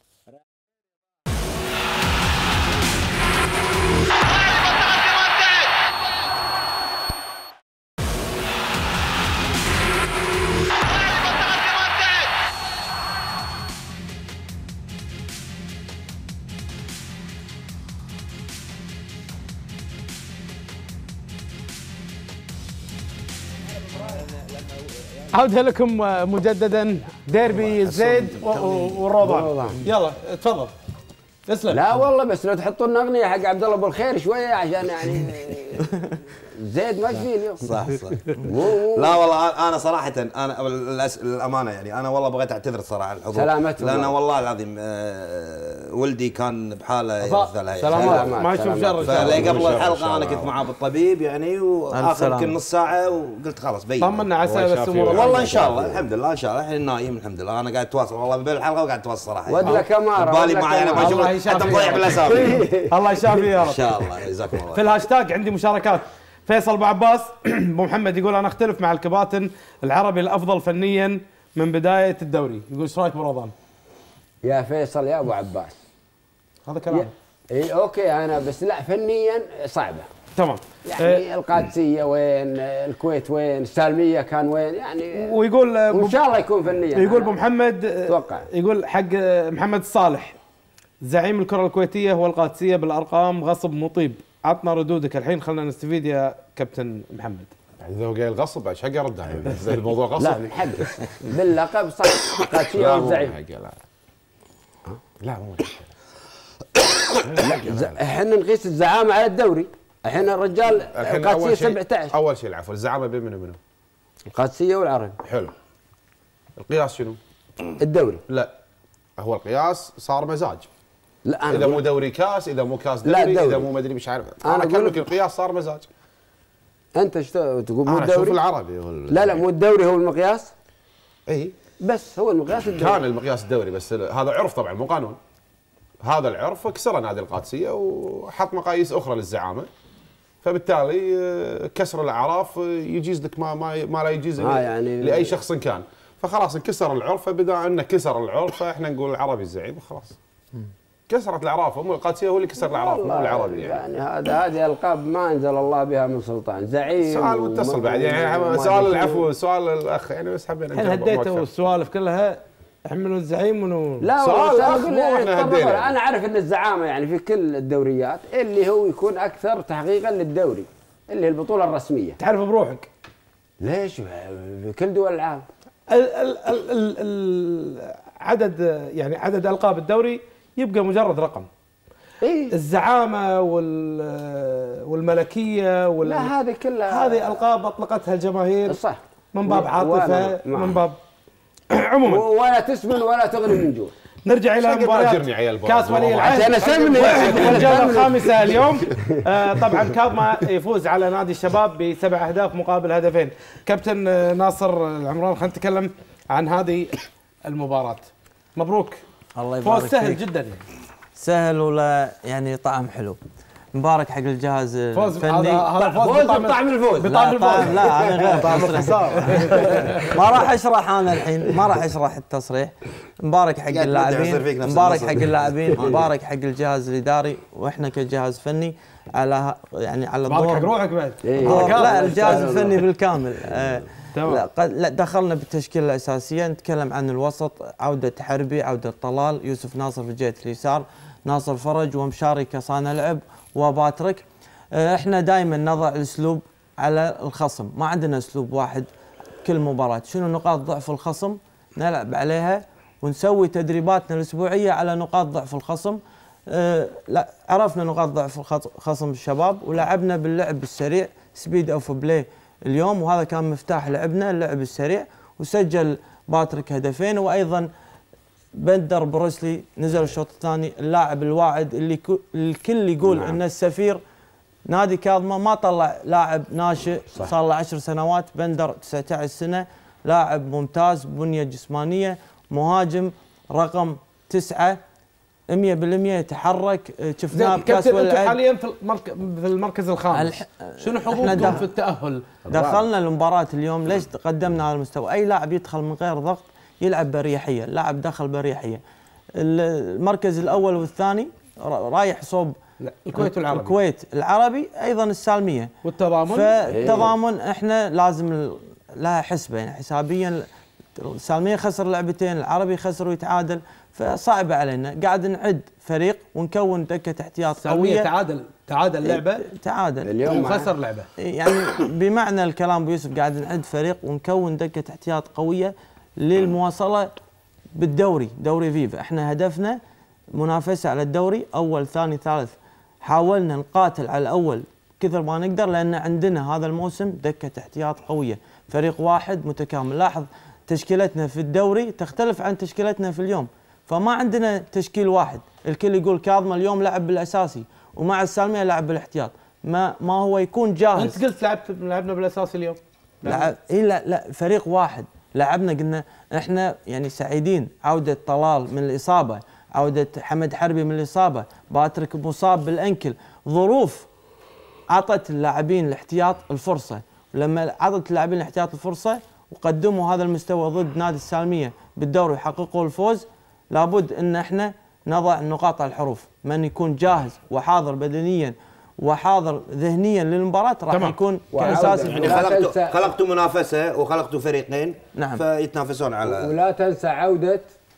عودة لكم مجددا. ديربي زيد والروضان. يلا تفضل. اسلم. لا والله بس لو تحطوا لنا اغنيه حق عبد الله بالخير شويه عشان يعني زيد ما فيه اليوم. صح. لا والله انا صراحه انا الامانه يعني انا والله بغيت اعتذر صراحه الحضور. سلامتك. لان والله العظيم ولدي كان بحاله يرثلها. سلامات. ما يشوف شر. قبل الحلقه انا كنت معاه بالطبيب يعني واخر يمكن نص ساعه وقلت خلاص بين. طمنا عسى بس اموره والله ان شاء الله الحمد لله ان شاء الله الحين نايم الحمد لله. انا قاعد اتواصل والله بين الحلقه وقاعد اتواصل صراحه. ودله كماره. بالي معي انا ما اشوف حتى مضيع بالاسامي. الله يشافيه يا رب. ان شاء الله جزاكم الله. في الهاشتاج عندي مشاركات. فيصل ابو عباس ابو محمد يقول انا اختلف مع الكباتن، العربي الافضل فنيا من بدايه الدوري. يقول ايش رايك برمضان؟ يا فيصل يا ابو عباس هذا كلام. اي اوكي انا بس لا فنيا صعبه. تمام. يعني القادسيه وين، الكويت وين، السالميه كان وين يعني. ويقول وان شاء الله يكون فنيا. يقول ابو محمد اتوقع يقول حق محمد الصالح زعيم الكره الكويتيه هو القادسيه بالارقام غصب مطيب. عطنا ردودك الحين خلينا نستفيد يا كابتن محمد. اذا هو قايل غصب بعد حق ارد عليه. زي الموضوع غصب. لا من حقه باللقب صح قادسيه والزعيم. لا مو احنا نقيس الزعامه على الدوري. الحين الرجال القادسيه 17. اول شيء العفو الزعامه بين منو؟ القادسيه والعربي. حلو. القياس شنو؟ الدوري. لا هو القياس صار مزاج. لا اذا مو دوري كاس، اذا مو كاس دوري، اذا مو مدري مش عارف. انا اكلمك القياس صار مزاج. انت ايش تقول مو الدوري؟ شوف العربي لا مو الدوري هو المقياس. اي بس هو المقياس الدوري. كان المقياس الدوري بس هذا عرف طبعا مو قانون. هذا العرف كسره نادي القادسيه وحط مقاييس اخرى للزعامه. فبالتالي كسر الاعراف يجيز لك ما لا يجيز يعني لاي شخص كان. فخلاص انكسر العرف، فبدا انه كسر العرف فاحنا نقول العربي الزعيم وخلاص. كسرت الاعراف، مو القادسيه هو اللي كسر الاعراف مو العربي يعني هذه القاب ما انزل الله بها من سلطان. زعيم سؤال متصل بعد يعني سؤال العفو سؤال الاخ يعني بس حبينا الحين هديته السوالف كلها احملوا الزعيم لا سؤال انا اعرف ان الزعامه يعني في كل الدوريات اللي هو يكون اكثر تحقيقا للدوري اللي هي البطوله الرسميه. تعرف بروحك ليش في كل دول العالم عدد يعني عدد القاب الدوري يبقى مجرد رقم. إيه؟ الزعامه والملكيه لا هذه كلها هذه القاب اطلقتها الجماهير صح من باب عاطفه من باب عموما ولا تسمن ولا تغني من جوع. نرجع الى مباريات كاس ولي العهد عشان اسمني والجوله الخامسه اليوم. طبعا كاظمه يفوز على نادي الشباب ب7 أهداف مقابل هدفين. كابتن ناصر العمران خلينا نتكلم عن هذه المباراه. مبروك. الله يبارك فيك. فوز سهل جدا يعني. سهل ولا يعني طعم حلو. مبارك حق الجهاز الفني. هذا فوز بطعم الفوز. لا انا غير طعم الخساره. ما راح اشرح انا الحين، ما راح اشرح التصريح. مبارك حق اللاعبين، مبارك حق اللاعبين، مبارك حق الجهاز الاداري واحنا كجهاز فني على يعني على الدور. مبارك حق روحك بعد. لا الجهاز الفني بالكامل. لا دخلنا بالتشكيله الاساسيه. نتكلم عن الوسط، عوده حربي، عوده طلال، يوسف ناصر في جهه اليسار، ناصر فرج ومشاري كصانع لعب وباترك. احنا دائما نضع الاسلوب على الخصم، ما عندنا اسلوب واحد كل مباراه. شنو نقاط ضعف الخصم نلعب عليها ونسوي تدريباتنا الاسبوعيه على نقاط ضعف الخصم. لا عرفنا نقاط ضعف خصم الشباب ولعبنا باللعب السريع سبيد اوف بلاي اليوم، وهذا كان مفتاح لعبنا اللعب السريع. وسجل باتريك هدفين، وايضا بندر بروسلي نزل الشوط الثاني اللاعب الواعد اللي الكل يقول انه السفير نادي كاظمه ما طلع لاعب ناشئ صار له 10 سنوات، بندر 19 سنه، لاعب ممتاز، بنيه جسمانيه، مهاجم رقم 9 100% يتحرك، شفناه بكاس انتم حاليا في المركز الخامس، شنو حظوظكم في التاهل؟ دخلنا المباراه اليوم ليش قدمنا على المستوى؟ اي لاعب يدخل من غير ضغط يلعب باريحيه، اللاعب دخل باريحيه. المركز الاول والثاني رايح صوب الكويت والعربي، الكويت العربي ايضا السالميه والتضامن. فالتضامن احنا لازم لها حسبه، يعني حسابيا السالميه خسر لعبتين، العربي خسر ويتعادل، فصعبه علينا. قاعد نعد فريق ونكون دكه احتياط قويه. تعادل لعبه، تعادل اليوم وخسر لعبه، يعني بمعنى الكلام ابو يوسف قاعد نعد فريق ونكون دكه احتياط قويه للمواصله بالدوري، دوري فيفا. احنا هدفنا منافسه على الدوري، اول ثاني ثالث. حاولنا نقاتل على الاول كثر ما نقدر، لان عندنا هذا الموسم دكه احتياط قويه، فريق واحد متكامل. لاحظ تشكيلتنا في الدوري تختلف عن تشكيلتنا في اليوم، فما عندنا تشكيل واحد. الكل يقول كاظمه اليوم لعب بالاساسي ومع السالميه لعب بالاحتياط، ما هو يكون جاهز. انت قلت لعبنا بالاساسي اليوم. لا فريق واحد لعبنا، قلنا احنا يعني سعيدين. عوده طلال من الاصابه، عوده حمد حربي من الاصابه، باتريك مصاب بالانكل، ظروف اعطت اللاعبين الاحتياط الفرصه. لما اعطت اللاعبين الاحتياط الفرصه وقدموا هذا المستوى ضد نادي السالميه بالدوري وحققوا الفوز، لابد ان احنا نضع النقاط على الحروف. من يكون جاهز وحاضر بدنيا وحاضر ذهنيا للمباراه راح يكون كاساسي. يعني خلقتوا منافسه وخلقتوا فريقين، نعم، فيتنافسون على. ولا تنسى عوده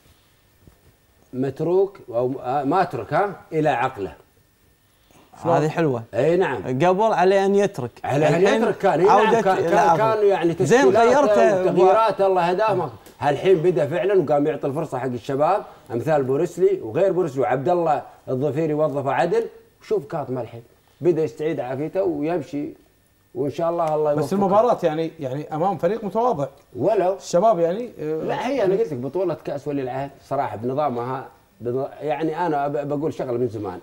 متروك او ماترك الى عقله. هذه حلوه. اي نعم، قبل عليه ان يترك، عليه ان يترك كان كان يعني زين غيرته تغييرات الله هداه. هالحين بدا فعلا وقام يعطي الفرصه حق الشباب امثال بورسلي وغير بورسلي وعبد الله الظفيري وظفه عدل. شوف كاظمه الحين بدا يستعيد عافيته ويمشي، وان شاء الله يوفقه. بس المباراه يعني امام فريق متواضع، ولو الشباب يعني لا هي انا قلت لك بطوله كاس ولي العهد صراحه بنظامها يعني انا بقول شغله من زمان.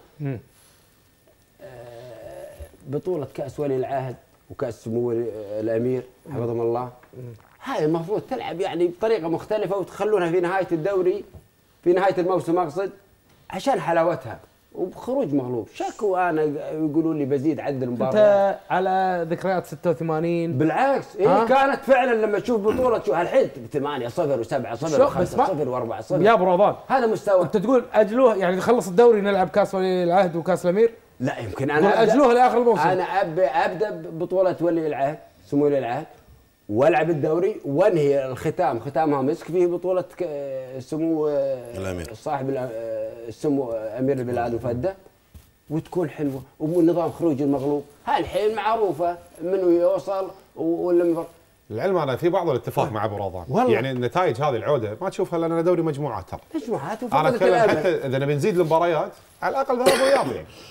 بطوله كاس ولي العهد وكاس سمو الامير حفظهم الله، هاي المفروض تلعب يعني بطريقه مختلفه وتخلونها في نهايه الدوري، في نهايه الموسم اقصد، عشان حلاوتها وبخروج مغلوب. شكوا انا يقولوا لي بزيد عدد المباريات. انت على ذكريات 86 بالعكس كانت فعلا لما تشوف بطوله تشوف الحين 8-0 و7-0 و5-0 و4-0 يا ابو رمضان. هذا مستوى. انت تقول اجلوه يعني نخلص الدوري نلعب كاس ولي العهد وكاس الامير؟ لا يمكن انا اجلوه لاخر الموسم. انا ابدا ببطوله ولي العهد سمو ولي العهد والعب الدوري وانهي ختامها مسك فيه بطوله سمو الامير صاحب السمو امير البلاد وفده، وتكون حلوه ونظام خروج المغلوب. هالحين معروفه منو يوصل ولا العلم انا في بعض الاتفاق مع ابو رمضان، يعني النتائج هذه العوده ما تشوفها لان دوري مجموعات ترى. مجموعات انا اتكلم حتى اذا نبي نزيد المباريات على الاقل ذهاب واياب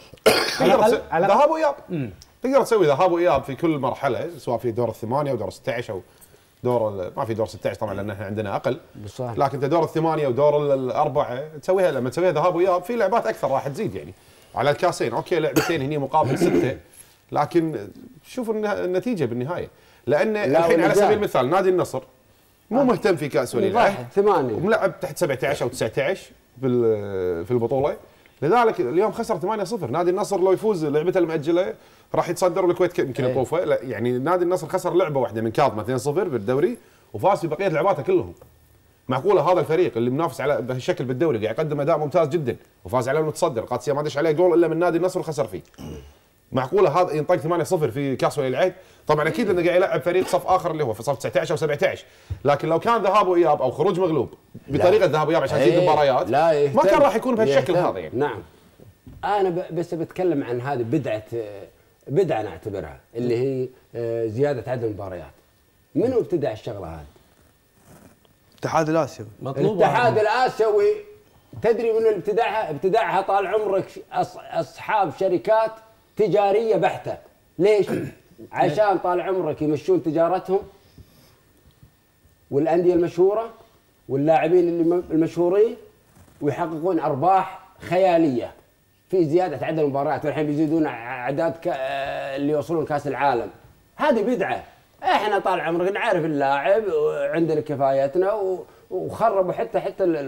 يعني ذهاب واياب تقدر تسوي ذهاب واياب في كل مرحله، سواء في دور الثمانيه ودور 16 او دور ما في دور 16 طبعا لان احنا عندنا اقل، لكن انت دور الثمانيه ودور الاربعه تسويها. لما تسويها ذهاب واياب في لعبات اكثر راح تزيد يعني على الكاسين. اوكي لعبتين هني مقابل 6، لكن شوفوا النتيجه بالنهايه. لان الحين على سبيل المثال نادي النصر مو مهتم في كاس ولي العهد 8 وملعب تحت 17 او 19 في البطوله، لذلك اليوم خسر 8-0. نادي النصر لو يفوز لعبته المؤجله راح يتصدر والكويت يمكن يطوفه. لا يعني نادي النصر خسر لعبه واحده من كاظمه 2-0 بالدوري وفاز في بقيه لعباته كلهم. معقوله هذا الفريق اللي منافس على بهالشكل بالدوري قاعد يقدم اداء ممتاز جدا وفاز على المتصدر قادسيه ما دش عليه جول الا من نادي النصر وخسر فيه؟ معقوله هذا ينطق 8-0 في كاس ولي العهد؟ طبعا اكيد لانه قاعد يلعب فريق صف اخر اللي هو في صف 19 او 17، لكن لو كان ذهاب واياب او خروج مغلوب بطريقه ذهاب واياب عشان تزيد المباريات ما كان راح يكون بهالشكل هذا يعني. نعم انا بس بتكلم عن هذه بدعه نعتبرها اللي هي زياده عدد المباريات. منو ابتدع الشغله هذه؟ الاتحاد الاسيوي. الاتحاد الاسيوي تدري من اللي ابتدعها طال عمرك اصحاب شركات تجاريه بحته. ليش؟ عشان طال عمرك يمشون تجارتهم والانديه المشهوره واللاعبين اللي المشهورين ويحققون ارباح خياليه في زياده عدد المباريات. والحين بيزيدون اعداد اللي يوصلون كاس العالم. هذه بدعه. احنا طال عمرك نعرف اللاعب وعندنا كفايتنا وخربوا حتى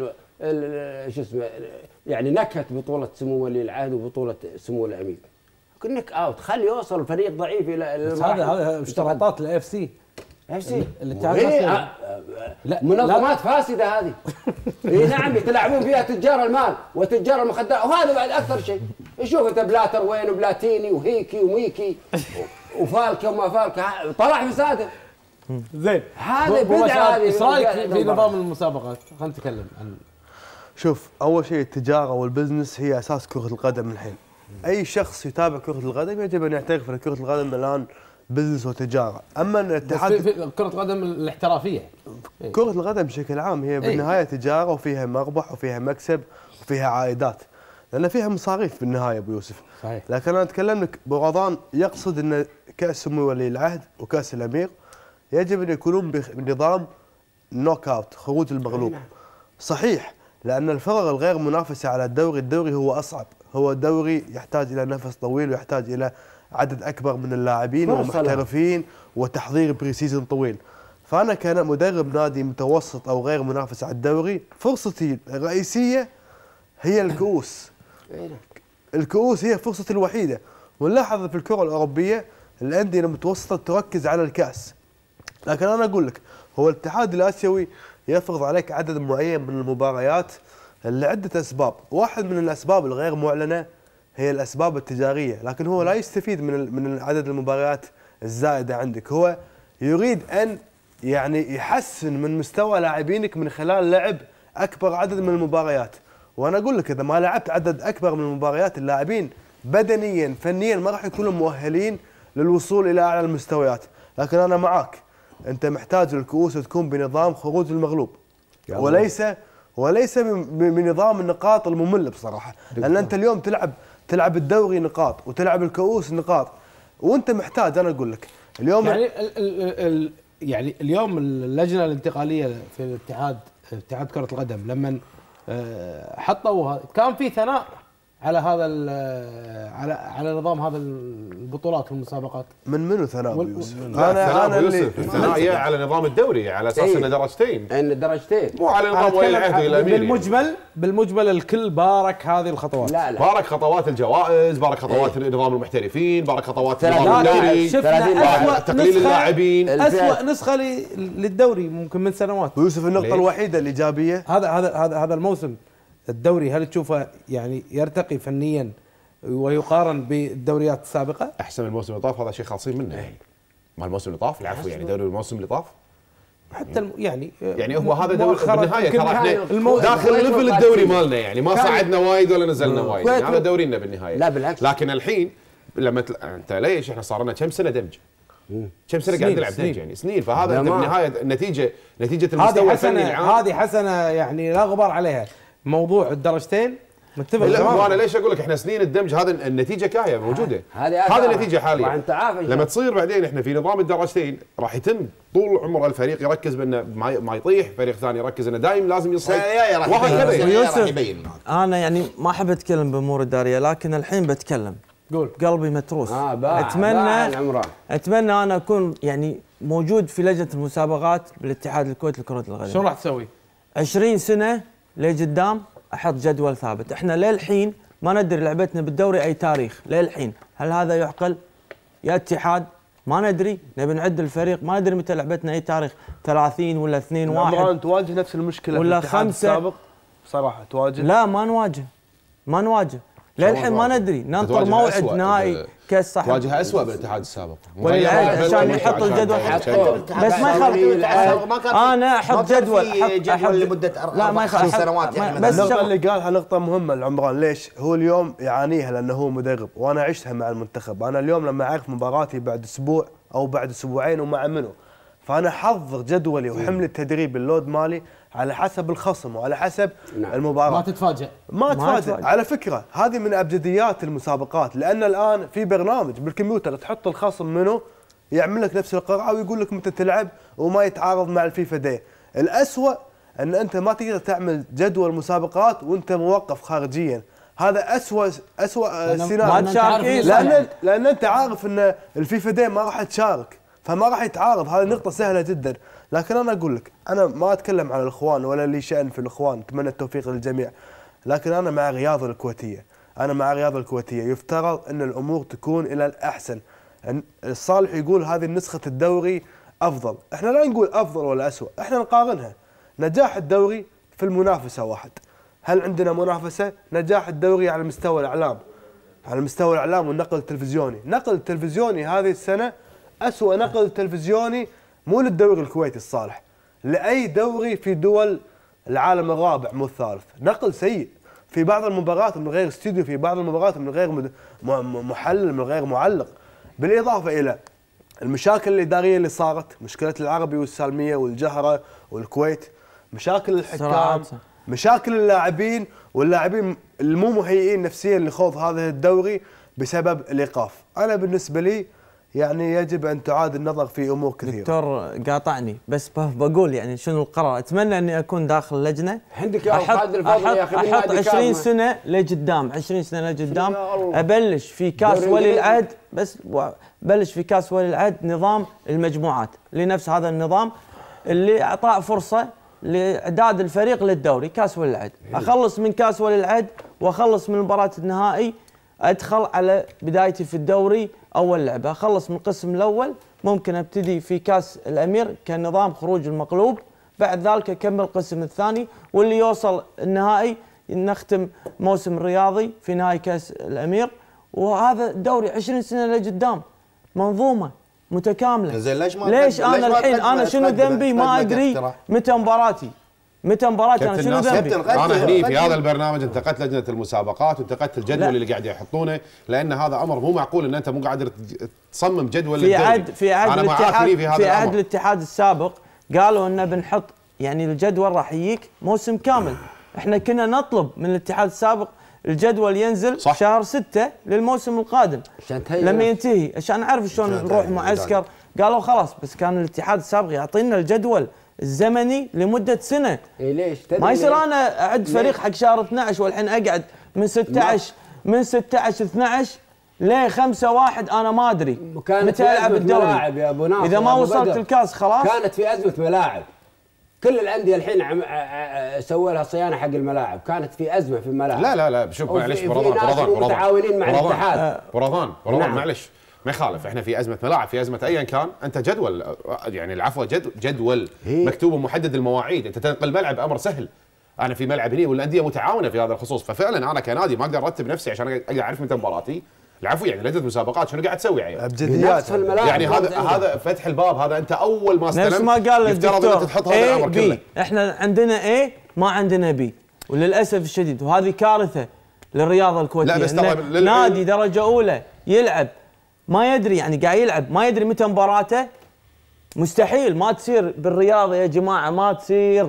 شو اسمه يعني نكت بطوله سمو ولي العهد وبطوله سمو الامير. كنك اوت خلي يوصل الفريق ضعيف الى هذا اشتراطات الاف سي. اف سي الاتحاد منظمات فاسده هذه. اي نعم يتلاعبون فيها تجار المال وتجار المخدرات وهذا بعد اكثر شيء. شوف انت بلاتر وين وبلاتيني وهيكي وميكي وفالكه وما فالكه طلع فساده. زين هذا بدعه. ايش رايك في نظام المسابقات؟ خلينا نتكلم عن شوف اول شيء التجاره والبزنس هي اساس كره القدم الحين. اي شخص يتابع كره القدم يجب ان يعترف ان كره القدم الان بزنس وتجاره. اما الاتحاد في كره القدم الاحترافيه، كره القدم بشكل عام هي بالنهايه تجاره وفيها مربح وفيها مكسب وفيها عائدات، لان فيها مصاريف بالنهايه ابو يوسف. صحيح. لكن انا اتكلم لك برمضان يقصد ان كاس سمو ولي العهد وكاس الامير يجب ان يكونون بنظام نوك اوت، خروج المغلوب. صحيح، لان الفرق الغير منافسه على الدوري هو اصعب، هو دوري يحتاج الى نفس طويل ويحتاج الى عدد اكبر من اللاعبين والمحترفين وتحضير بري سيزون طويل. فانا كمدرب نادي متوسط او غير منافس على الدوري فرصتي الرئيسيه هي الكؤوس. الكؤوس هي فرصتي الوحيده، ونلاحظ في الكره الاوروبيه الانديه المتوسطه تركز على الكاس. لكن انا اقول لك هو الاتحاد الاسيوي يفرض عليك عدد معين من المباريات لعده اسباب، واحد من الاسباب الغير معلنه هي الاسباب التجاريه، لكن هو لا يستفيد من عدد المباريات الزائده عندك، هو يريد ان يعني يحسن من مستوى لاعبينك من خلال لعب اكبر عدد من المباريات. وانا اقول لك اذا ما لعبت عدد اكبر من المباريات اللاعبين بدنيا فنيا ما راح يكونوا مؤهلين للوصول الى اعلى المستويات. لكن انا معك، انت محتاج الكؤوس تكون بنظام خروج المغلوب وليس بنظام النقاط الممل بصراحه، لان انت اليوم تلعب الدوري نقاط وتلعب الكؤوس نقاط، وانت محتاج انا اقول لك اليوم يعني اليوم اللجنه الانتقاليه في اتحاد كره القدم لما حطوا كان في ثناء على هذا على نظام هذا البطولات والمسابقات. منو ثناء ابو يوسف؟ انا الثناء على نظام الدوري على اساس انه درجتين. ان درجتين مو على نظام ولي العهد الاميري. بالمجمل الكل بارك هذه الخطوات. لا. بارك خطوات الجوائز، بارك خطوات نظام المحترفين، بارك خطوات نظام الدوري، شفنا تقليل اللاعبين. اسوء نسخه للدوري ممكن من سنوات. يوسف النقطه الوحيده الايجابيه هذا الموسم الدوري هل تشوفه يعني يرتقي فنيا ويقارن بالدوريات السابقه؟ احسن من الموسم اللي طاف، هذا شيء خالصين منه يعني. ما الموسم اللي طاف العفو يعني دوري الموسم اللي طاف حتى يعني هو هذا دوري بالنهايه ترى احنا داخل ليفل الدوري مالنا يعني ما صعدنا وايد ولا نزلنا وايد، يعني هذا دورينا بالنهايه. لا بالعكس. لكن الحين لما انت ليش احنا صار لنا كم سنه دمج؟ كم سنه قاعد نلعب دمج يعني سنين، فهذا بالنهايه نتيجه المستوى الفني العام. هذه حسنه يعني لا غبار عليها. موضوع الدرجتين متفق. لا وانا ليش اقول لك احنا سنين الدمج هذا النتيجه كاهيه موجوده. هذه النتيجه حاليا. لما تصير بعدين احنا في نظام الدرجتين راح يتم طول عمر الفريق يركز بانه ما يطيح، فريق ثاني يركز انه دايم لازم يصعد. وهكذا. انا يعني ما احب اتكلم بامور اداريه لكن الحين بتكلم. قول. قلبي متروس. اتمنى انا اكون يعني موجود في لجنه المسابقات بالاتحاد الكويتي لكره القدم. شو راح تسوي؟ 20 سنه لقدام احط جدول ثابت. احنا للحين ما ندري لعبتنا بالدوري اي تاريخ للحين. هل هذا يعقل يا اتحاد؟ ما ندري. نبي نعد الفريق ما ندري متى لعبتنا اي تاريخ 30 ولا 2-1 تواجه نفس المشكله ولا في الاتحاد 5 السابق بصراحه تواجه. لا ما نواجه للحين ما ندري. ننطر موعد نهائي كاس صحيح. تواجهها اسوء بالاتحاد السابق عشان يحطوا الجدول بس ما يخالف. انا احط جدول لمده لا ما يخالف سنوات يعني. بس النقطه اللي قالها نقطه مهمه العمران. ليش هو اليوم يعانيها؟ لانه هو مدرب وانا عشتها مع المنتخب. انا اليوم لما اعرف مباراتي بعد اسبوع او بعد اسبوعين ومع منو، فانا احضر جدولي وحمل التدريب اللود مالي على حسب الخصم وعلى حسب المباراه. ما تتفاجئ. على فكره هذه من ابجديات المسابقات، لان الان في برنامج بالكمبيوتر تحط الخصم منه يعمل لك نفس القرعه ويقول لك متى تلعب وما يتعارض مع الفيفا دي. الاسوء ان انت ما تقدر تعمل جدول مسابقات وانت موقف خارجيا. هذا اسوء ما سيناريو. لان انت عارف ان الفيفا دي ما راح تشارك، فما راح يتعارض. هذه نقطه سهله جدا. لكن انا اقول لك، انا ما اتكلم عن الاخوان ولا لي شأن في الاخوان، اتمنى التوفيق للجميع، لكن انا مع الرياضه الكويتيه. يفترض ان الامور تكون الى الاحسن. الصالح يقول هذه نسخه الدوري افضل، احنا لا نقول افضل ولا اسوء، احنا نقارنها. نجاح الدوري في المنافسه واحد. هل عندنا منافسه؟ نجاح الدوري على مستوى الاعلام، والنقل التلفزيوني. النقل التلفزيوني هذه السنه اسوء نقل تلفزيوني، مو للدوري الكويتي الصالح، لاي دوري في دول العالم الرابع مو الثالث. نقل سيء في بعض المباريات من غير استوديو، في بعض المباريات من غير محلل، من غير معلق. بالاضافه الى المشاكل الاداريه اللي صارت، مشكله العربي والسالميه والجهره والكويت، مشاكل الحكام، مشاكل اللاعبين، واللاعبين المو مهيئين نفسيا لخوض هذا الدوري بسبب الايقاف. انا بالنسبه لي يعني يجب ان تعاد النظر في امور كثيره. دكتور قاطعني بس بقول يعني شنو القرار. اتمنى اني اكون داخل اللجنه. عندك يا استاذ الفاضل يا اخي احط 20 سنه لقدام، 20 سنه لقدام، ابلش في كاس ولي العهد، بس بلش في كاس ولي العهد نظام المجموعات لنفس هذا النظام اللي اعطاء فرصه لاعداد الفريق للدوري. كاس ولي العهد اخلص من كاس ولي العهد واخلص من مباراه النهائي، ادخل على بدايتي في الدوري اول لعبه، اخلص من القسم الاول، ممكن ابتدي في كاس الامير كنظام خروج المقلوب، بعد ذلك اكمل القسم الثاني، واللي يوصل النهائي نختم موسم رياضي في نهائي كاس الامير. وهذا دوري 20 سنه لقدام، منظومه متكامله. زين ليش انا الحين انا شنو ذنبي ما ادري متى مباراتي؟ انا شنو ذنبي؟ انا هني في هذا البرنامج انتقدت لجنه المسابقات وانتقدت الجدول اللي قاعد يحطونه، لان هذا امر مو معقول ان انت مو قادر تصمم جدول للدوري. في عهد الاتحاد السابق قالوا انه بنحط يعني الجدول راح يجيك موسم كامل. احنا كنا نطلب من الاتحاد السابق الجدول ينزل صح. شهر 6 للموسم القادم لما ينتهي عشان نعرف شلون نروح معسكر. قالوا خلاص، بس كان الاتحاد السابق يعطينا الجدول الزمني لمده سنه. ليش؟ ما يصير انا اعد فريق حق شهر 12 والحين اقعد من 16 12 ليه 5-1 انا ما ادري متى العب الدوري. يا ابو ناصر اذا ما وصلت الكاس خلاص. كانت في ازمه ملاعب، كل الانديه الحين سووا لها صيانه حق الملاعب، كانت في ازمه في الملاعب. لا شوف معلش برضان متعاونين مع الاتحاد. برضان معلش ما يخالف، احنا في ازمه ملاعب، في ازمه ايا كان، انت جدول يعني العفو جدول مكتوب ومحدد المواعيد، انت تنقل ملعب امر سهل. انا في ملعب هني والانديه متعاونه في هذا الخصوص، ففعلا انا كنادي ما اقدر ارتب نفسي عشان اقدر اعرف متى مباراتي. العفو يعني لجنه مسابقات شنو قاعد تسوي عيال؟ ابجديات يعني هذا فتح الباب، هذا انت اول ما استلمت نفس ما قال يفترض ان انت تحط هذا الامر كله. احنا عندنا ما عندنا بي، وللاسف الشديد وهذه كارثه للرياضه الكويتيه. لا بس نادي درجه اولى يلعب ما يدري، يعني قاعد يلعب ما يدري متى مباراته، مستحيل. ما تصير بالرياضه يا جماعه، ما تصير.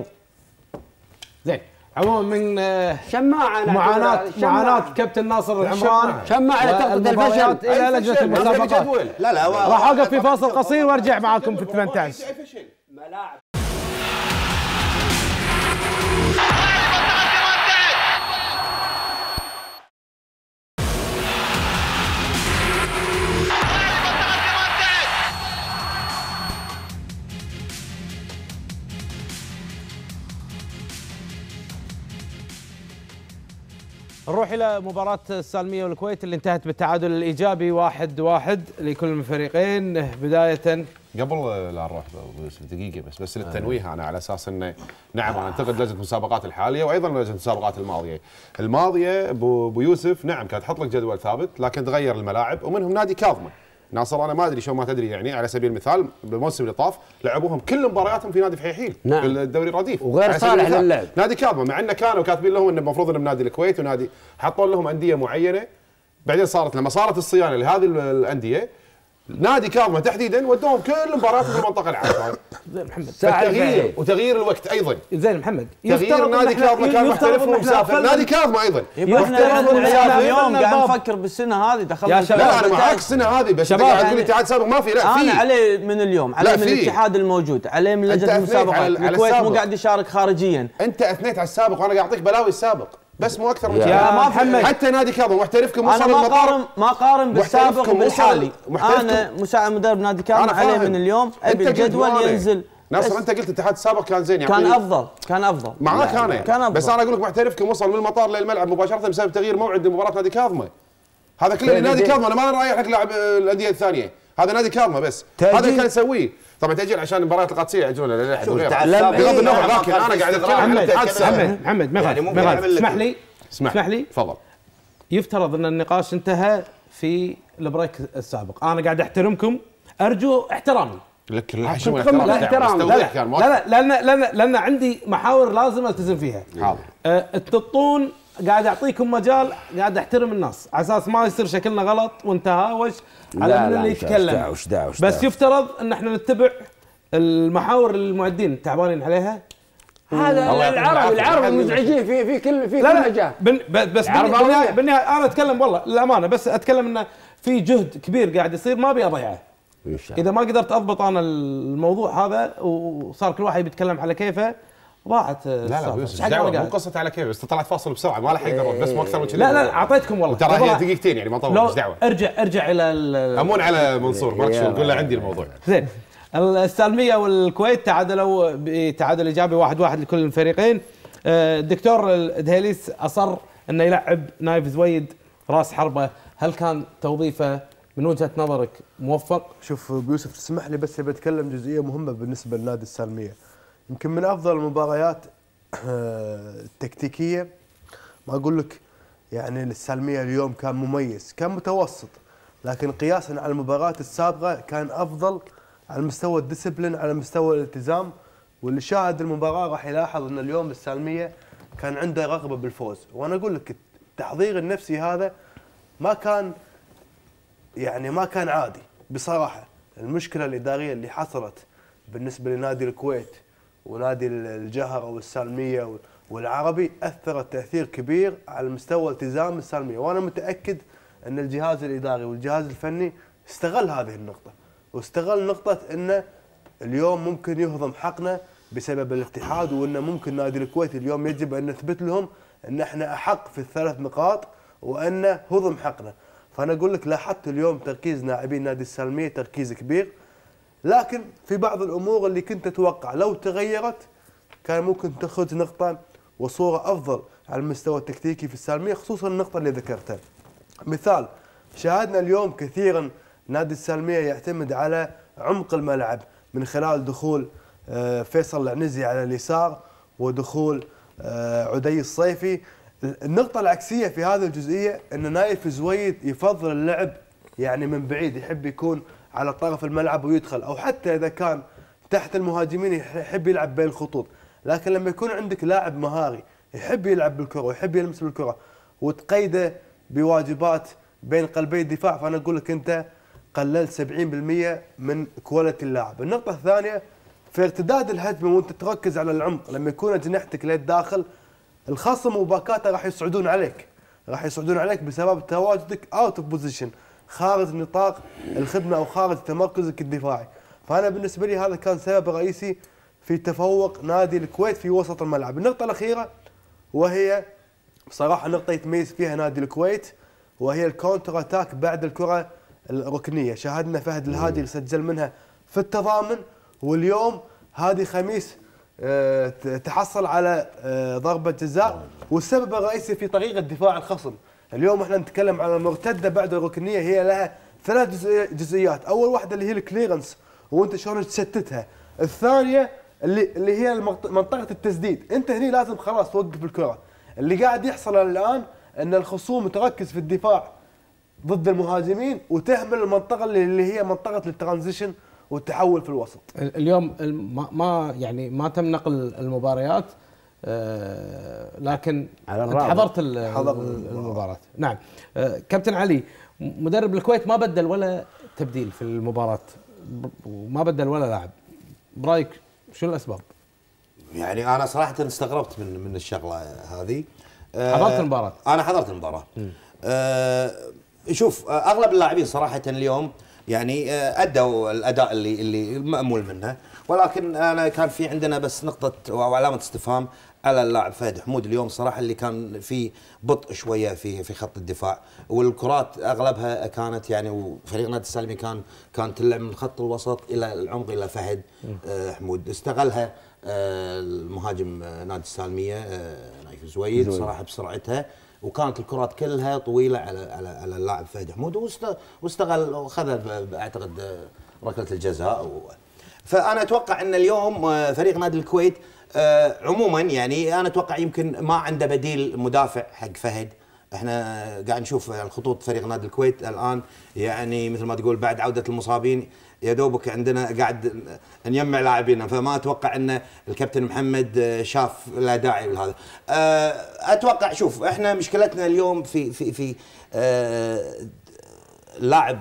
زين عموما من شماعه معاناه كابتن ناصر العمران شماعه لتغطيه الفشل الى لجنه المسابقات. لا راح اوقف في فاصل قصير وارجع معاكم في 18. ملاعب نروح إلى مباراة السالمية والكويت اللي انتهت بالتعادل الإيجابي 1-1 لكل الفريقين. بداية قبل لا نروح دقيقة بس للتنويه، أنا على أساس أنه نعم أنا أنتقد لجنة المسابقات الحالية وأيضا لجنة المسابقات الماضية أبو يوسف نعم كانت تحط لك جدول ثابت لكن تغير الملاعب، ومنهم نادي كاظمة. ناصر انا ما ادري شو ما تدري، يعني على سبيل المثال بالموسم اللي طاف لعبوهم كل مبارياتهم في نادي فحيحيل نعم. في الدوري الرديف وغير صالح للعب. نادي كاظمة مع انه كانوا كاتبين لهم انه المفروض انه بنادي الكويت ونادي، حطوا لهم انديه معينه. بعدين لما صارت الصيانه لهذه الانديه نادي كاظمة تحديدا ودوهم كل مبارياتهم في المنطقه العامه. زين محمد وتغيير الوقت ايضا. زين محمد تغيير نادي كاظمة كان محترف ومسافر، نادي كاظمة ايضا محترف ومسافر. اليوم قاعد نفكر بالسنه هذه دخلنا. لا انا معاك السنه هذه، بس انت قاعد تقول الاتحاد السابق ما في. لا في، انا عليه من اليوم، عليه من الاتحاد الموجود، عليه من لجنه المسابقات. الكويت مو قاعد يشارك خارجيا. انت اثنيت على السابق وانا قاعد اعطيك بلاوي السابق. بس مو اكثر من يا كذا. محمد حتى نادي كاظم محترفكم وصل انا المطار. ما قارن بالسابق وبالحالي. انا مساعد مدرب نادي كاظم عليه من اليوم ابي الجدول ينزل. ناصر انت قلت الاتحاد السابق كان زين يعني كان افضل معاك انا كان أفضل. بس انا اقول لك محترفكم وصل من المطار للملعب مباشره بسبب تغيير موعد مباراه نادي كاظمه. هذا كله نادي كاظمه، انا ما رايح حق لاعب الانديه الثانيه، هذا نادي كاظمه بس هذا اللي كان يسويه. طبعا تاجيل عشان المباريات القادسيه ياجلونها للاحد وغيره بغض النظر، لكن انا قاعد اتكلم عن الاتحاد السابق. محمد اسمح لي تفضل. يفترض ان النقاش انتهى في البريك السابق، انا قاعد احترمكم، ارجو احترامي لك الاحترام. لان عندي محاور لازم التزم فيها. حاضر. التطون قاعد اعطيكم مجال، قاعد احترم الناس على اساس ما يصير شكلنا غلط ونتهاوش على من اللي يتكلم. بس يفترض ان احنا نتبع المحاور اللي المعدين تعبانين عليها. هذا العرب مزعجين في كل مجال. بس بالنهايه انا اتكلم والله للامانه، بس اتكلم انه في جهد كبير قاعد يصير ما ابي اضيعه. اذا ما قدرت اضبط انا الموضوع هذا وصار كل واحد بيتكلم على كيفه ضاعت. لا يوسف دعوه مو قصه على كيف، بس طلعت فاصل بسرعه ما لحق يرد، بس مو اكثر من كذا. لا اعطيتكم والله ترى هي دقيقتين يعني ما طول، مش دعوه. ارجع الى امون على منصور ماك شو نقول له عندي الموضوع. زين. السالميه والكويت تعادلوا بتعادل ايجابي 1-1 لكل الفريقين. الدكتور الدهيليس اصر انه يلعب نايف زويد راس حربه، هل كان توظيفه من وجهه نظرك موفق؟ شوف بيوسف تسمح لي بس بتكلم جزئيه مهمه بالنسبه لنادي السالميه. يمكن من افضل المباريات التكتيكيه، ما اقول لك يعني السالميه اليوم كان مميز، كان متوسط، لكن قياسا على المباريات السابقه كان افضل على مستوى الديسبلين، على مستوى الالتزام. واللي شاهد المباراه راح يلاحظ ان اليوم السالميه كان عنده رغبه بالفوز، وانا اقول لك التحضير النفسي هذا ما كان عادي بصراحه. المشكله الاداريه اللي حصلت بالنسبه لنادي الكويت ونادي الجهر والسالميه والعربي اثرت تاثير كبير على مستوى التزام السالميه، وانا متاكد ان الجهاز الاداري والجهاز الفني استغل هذه النقطه، واستغل نقطه انه اليوم ممكن يهضم حقنا بسبب الاتحاد، وانه ممكن نادي الكويت اليوم يجب ان نثبت لهم ان احنا احق في ال3 نقاط وان هضم حقنا. فانا اقول لك لاحظت اليوم تركيز لاعبين نادي السالميه تركيز كبير، لكن في بعض الامور اللي كنت اتوقع لو تغيرت كان ممكن تخرج نقطه وصوره افضل على المستوى التكتيكي في السالميه، خصوصا النقطه اللي ذكرتها. مثال، شاهدنا اليوم كثيرا نادي السالميه يعتمد على عمق الملعب من خلال دخول فيصل العنزي على اليسار ودخول عدي الصيفي. النقطة العكسية في هذه الجزئية ان نايف زويد يفضل اللعب يعني من بعيد، يحب يكون على طرف الملعب ويدخل، او حتى اذا كان تحت المهاجمين يحب يلعب بين الخطوط. لكن لما يكون عندك لاعب مهاري يحب يلعب بالكرة ويحب يلمس بالكرة وتقيده بواجبات بين قلبي الدفاع، فانا اقول لك انت قللت 70% من كواليتي اللاعب. النقطة الثانية في ارتداد الهجمة وانت تركز على العمق، لما يكون اجنحتك للداخل الخصم وباكاته راح يصعدون عليك بسبب تواجدك اوت اوف بوزيشن، خارج نطاق الخدمه او خارج تمركزك الدفاعي. فانا بالنسبه لي هذا كان سبب رئيسي في تفوق نادي الكويت في وسط الملعب. النقطه الاخيره وهي بصراحه نقطه يتميز فيها نادي الكويت، وهي الكونتر اتاك بعد الكره الركنيه. شاهدنا فهد الهادي اللي سجل منها في التضامن، واليوم هادي خميس تحصل على ضربة جزاء، والسبب الرئيسي في طريقة دفاع الخصم. اليوم احنا نتكلم على المرتدة بعد الركنية، هي لها 3 جزئيات. أول واحدة اللي هي الكليرنس وأنت شلون تشتتها، الثانية اللي هي منطقة التسديد، أنت هني لازم خلاص توقف الكرة. اللي قاعد يحصل الآن أن الخصوم تركز في الدفاع ضد المهاجمين وتهمل المنطقة اللي هي منطقة الترانزيشن والتحول في الوسط. اليوم ما تم نقل المباريات، لكن انت حضرت المباراة. نعم. كابتن علي، مدرب الكويت ما بدل ولا تبديل في المباراة وما بدل ولا لاعب، برايك شو الاسباب؟ يعني انا صراحة استغربت من الشغلة هذه. حضرت المباراة؟ انا حضرت المباراة. شوف اغلب اللاعبين صراحة اليوم يعني ادوا الاداء اللي مامول منه، ولكن انا كان في عندنا بس نقطه او علامه استفهام على اللاعب فهد حمود اليوم صراحه، اللي كان في بطء شويه في خط الدفاع، والكرات اغلبها كانت يعني، وفريق نادي السالميه كان تلعب من خط الوسط الى العمق الى فهد حمود، استغلها المهاجم نادي السالميه نايف زويد صراحه بسرعتها، وكانت الكرات كلها طويله على اللاعب فهد حمود، واستغل وخذ اعتقد ركله الجزاء. فانا اتوقع ان اليوم فريق نادي الكويت عموما يعني انا اتوقع يمكن ما عنده بديل مدافع حق فهد. احنا قاعد نشوف الخطوط فريق نادي الكويت الان يعني مثل ما تقول بعد عوده المصابين يا دوبك عندنا قاعد نجمع لاعبينا، فما اتوقع ان الكابتن محمد شاف لا داعي لهذا. اتوقع شوف احنا مشكلتنا اليوم في لاعب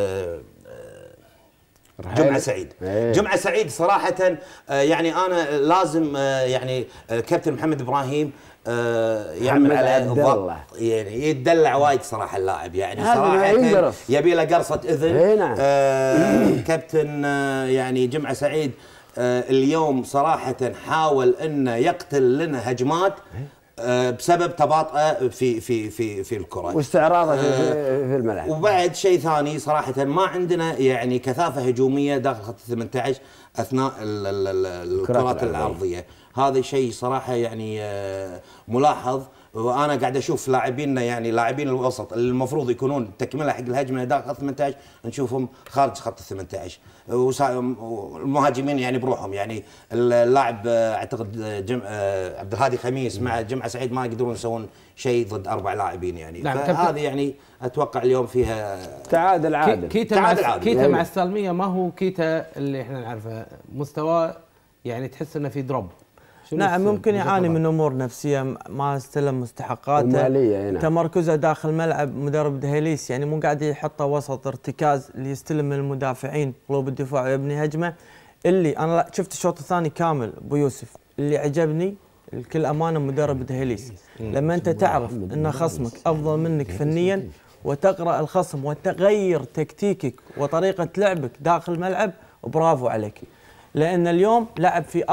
جمعة سعيد. جمعة سعيد صراحة يعني أنا لازم يعني الكابتن محمد إبراهيم يعمل على الضغط، يعني يتدلع وايد صراحة اللاعب، يعني صراحة يبي له قرصة إذن. كابتن يعني جمعة سعيد اليوم صراحة حاول إنه يقتل لنا هجمات بسبب تباطؤه في الكره واستعراضه في الملعب. وبعد شيء ثاني صراحه ما عندنا يعني كثافه هجوميه داخل خط 18 اثناء الكرات العرضيه، هذا شيء صراحه يعني ملاحظ. وانا قاعد اشوف لاعبيننا يعني لاعبين الوسط اللي المفروض يكونون تكمله حق الهجمه داخل خط 18 نشوفهم خارج خط 18، والمهاجمين يعني بروحهم، يعني اللاعب اعتقد عبد الهادي خميس مع جمعة سعيد ما يقدرون يسوون شيء ضد 4 لاعبين يعني. فهذه يعني اتوقع اليوم فيها تعادل عادل. كيتا مع السالميه ما هو كيتا اللي احنا نعرفه، مستوى يعني تحس انه في دروب. نعم ممكن يعاني من امور نفسيه، ما استلم مستحقاته، تمركزه داخل الملعب مدرب دهيليس يعني مو قاعد يحطه وسط ارتكاز اللي يستلم من المدافعين قلوب الدفاع ويبني هجمه. اللي انا شفت الشوط الثاني كامل ابو يوسف، اللي عجبني الكل امانه مدرب دهيليس، لما انت تعرف ان خصمك افضل منك فنيا وتقرا الخصم وتغير تكتيكك وطريقه لعبك داخل الملعب، برافو عليك. لان اليوم لعب في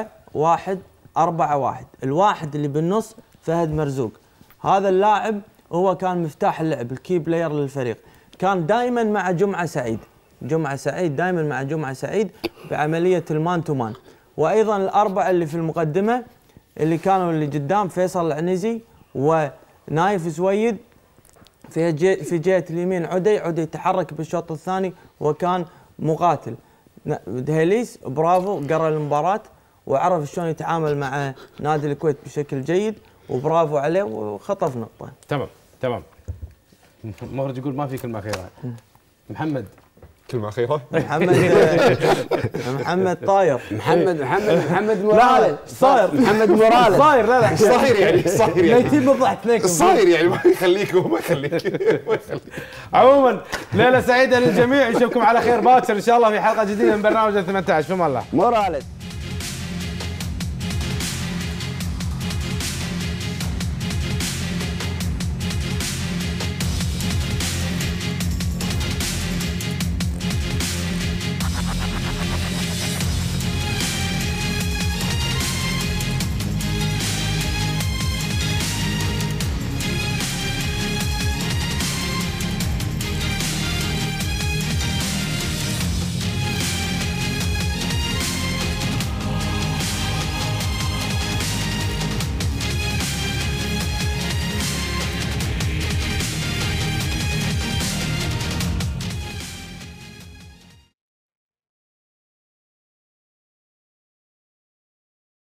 4-1-4-1، الواحد اللي بالنص فهد مرزوق، هذا اللاعب هو كان مفتاح اللعب، الكي بلاير للفريق، كان دائما مع جمعة سعيد، جمعة سعيد دائما مع جمعة سعيد بعملية المان تو مان. وايضا الاربعه اللي في المقدمه اللي كانوا اللي قدام فيصل العنزي ونايف زويد، في جهه اليمين عدي تحرك بالشوط الثاني وكان مقاتل. دهيليس برافو، قرا المباراه وعرف شلون يتعامل مع نادي الكويت بشكل جيد، وبرافو عليه وخطف نقطه. تمام. مخرج يقول ما في كلمه اخيره. محمد كلمه اخيره. محمد طاير. محمد موراليس. صاير محمد موراليس. صاير لا صاير يعني ميتين بضحك ليك صاير يعني ما يخليك وما يخليك. عموما ليله سعيده للجميع، نشوفكم على خير باكر ان شاء الله في حلقه جديده من برنامج 18. فيما الله. موراليس.